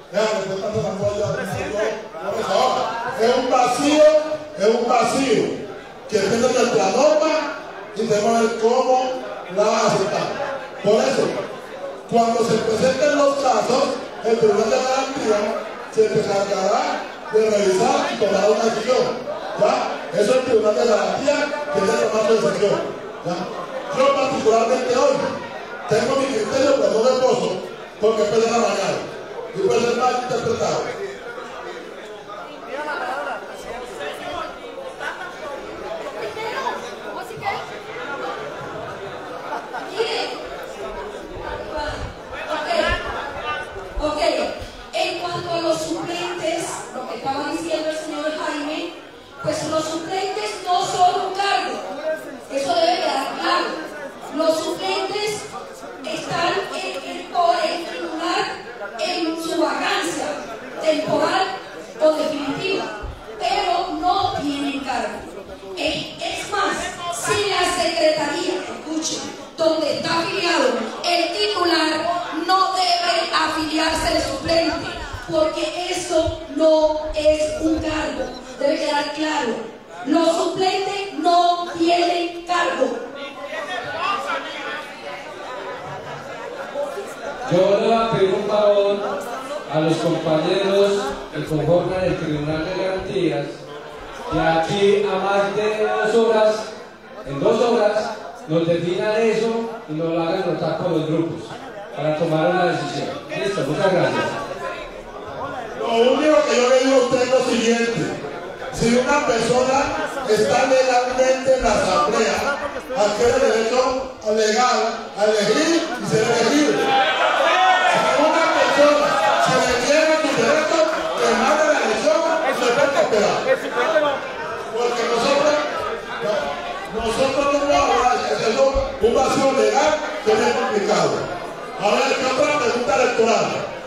es un vacío que depende de la norma y debemos ver cómo la van a aceptar. Por eso, cuando se presenten los casos, el Tribunal de Garantía se encargará de revisar y tomar una decisión. ¿Ya? Eso es el Tribunal de Garantía que debe tomar su decisión. ¿Ya? Yo particularmente hoy tengo mi criterio, pero no me poso, porque puede ser mañana y puede ser mal interpretado. Ok, en cuanto a los suplentes, lo que estaba diciendo el señor Jaime, pues los suplentes no son un cargo, eso debe quedar claro. Los suplentes están por el tribunal en su vacancia temporal o definitiva, pero no tienen cargo. Es más, si la secretaría, escuchen, donde está afiliado el titular, no debe afiliarse el suplente, porque eso no es un cargo. Debe quedar claro. Los suplentes no tienen cargo. Yo le voy a pedir un favor a los compañeros que conforman el Tribunal de Garantías, que aquí a más de 2 horas, en 2 horas, nos definan eso y nos lo hagan notar por los grupos para tomar una decisión. Listo, muchas gracias. Lo único que yo le digo a usted es lo siguiente: si una persona está legalmente en la asamblea, adquiere derecho legal a elegir y ser elegible. Si una persona se le niega su derecho, que mande la elección, se puede esperar. Porque nosotros no vamos a hablar de eso, un vacío legal que es complicado. A ver, ¿qué otra pregunta electoral?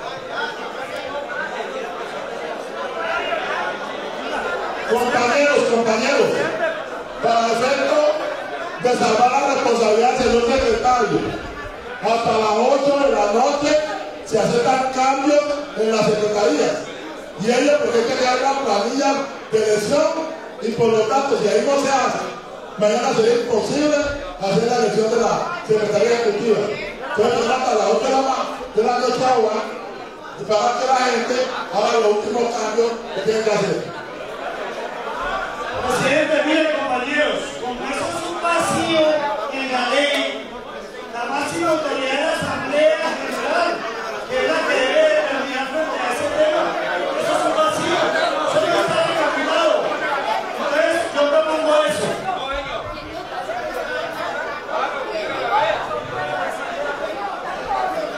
Compañeros, para efecto de salvar la responsabilidad del señor secretario, hasta las 8 de la noche se aceptan cambios en las secretarías. Y ellos, porque hay que crear una planilla de elección, y por lo tanto, si ahí no se hace, mañana sería imposible hacer la elección de la Secretaría Ejecutiva. Entonces, hasta las 8 de la noche ahora, y para que la gente haga los últimos cambios que tienen que hacer. Presidente, mire, compañeros, como eso es un vacío en la ley, la máxima autoridad de la Asamblea General, que es la que debe determinar frente a ese tema, eso es un vacío, eso no está recapitulado. Entonces, yo propongo eso.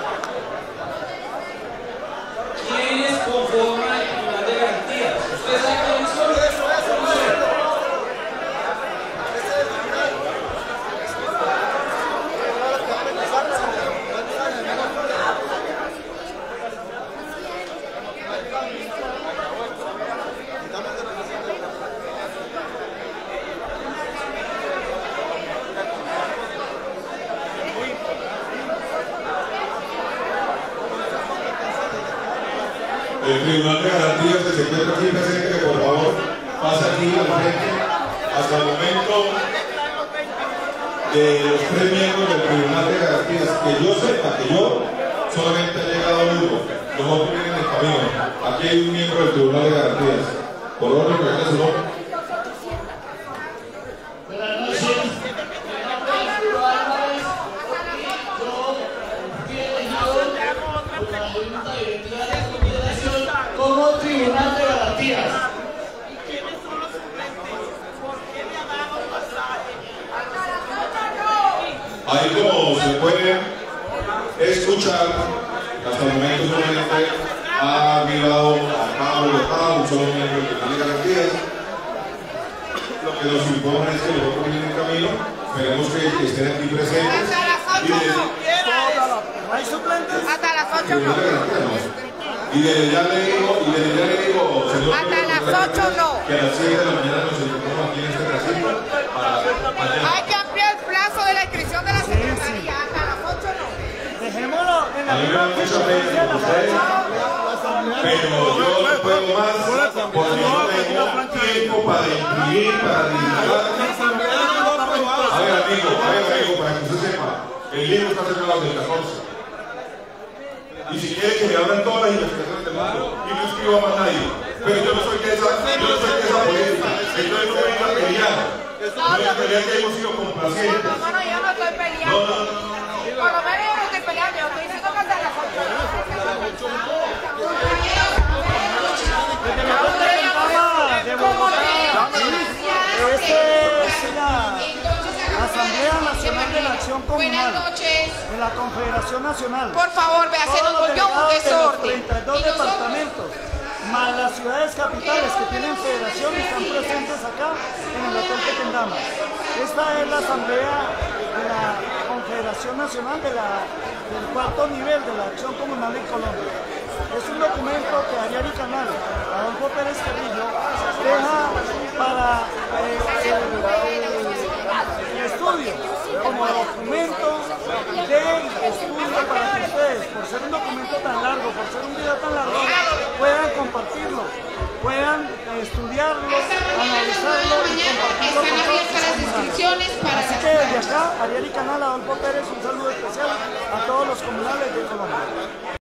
¿Quiénes conforman el Tribunal de Garantías? Ustedes del Tribunal de Garantías que se encuentra aquí presente, que por favor pase aquí al frente hasta el momento de los 3 miembros del Tribunal de Garantías. Que yo sepa, que yo solamente he llegado uno, los otros vienen en camino. Aquí hay un miembro del Tribunal de Garantías. Por orden, que es su nombre. Buenas noches. Como Tribunal de Garantías. Ahí como se puede escuchar, hasta el momento solamente ha mirado a cabo local un solo miembro del Tribunal de Garantías. Lo que nos informa es que los otros vienen en camino, esperemos que estén aquí presentes. ¿Hay suplentes? Hasta las 8 no. Y desde ya le digo, señor, hasta las 8 no. Que a las 7 de la mañana nos encontramos aquí en este recinto para mañana. Hay que ampliar el plazo de la inscripción de la secretaría. Hasta las 8 no. Dejémoslo en la A mí me da mucha pena por ustedes, pero yo no puedo más porque no tengo tiempo para imprimir, para dibujar. A ver, amigo, para que usted sepa, el libro está cerrado del 14. Y si quiere que me abran todas las investigaciones del mundo y no escribo a más nadie, pero yo no soy de esa política, entonces no venga a pelear. No venga a pelear que hemos sido complacientes. No, yo no estoy peleando. Por lo menos yo no estoy peleando, yo estoy diciendo que hasta las 8. Asamblea Nacional de la Acción Comunal. Buenas noches. De la Confederación Nacional. Por favor, vea, se nos volvió un desorden. 32 departamentos, más las ciudades capitales que tienen federación y están presentes acá en el Hotel Tequendama. Esta es la Asamblea de la Confederación Nacional del 4º nivel de la Acción Comunal en Colombia. Es un documento que Ariari Canal, Adolfo Pérez Carrillo, deja para el estudio, como documento de estudio para que ustedes, por ser un documento tan largo, por ser un video tan largo, puedan compartirlo, puedan estudiarlo, analizarlo y compartirlo con todos sus comunales. Así que desde acá, Ariari Canal, Adolfo Pérez, un saludo especial a todos los comunales de Colombia.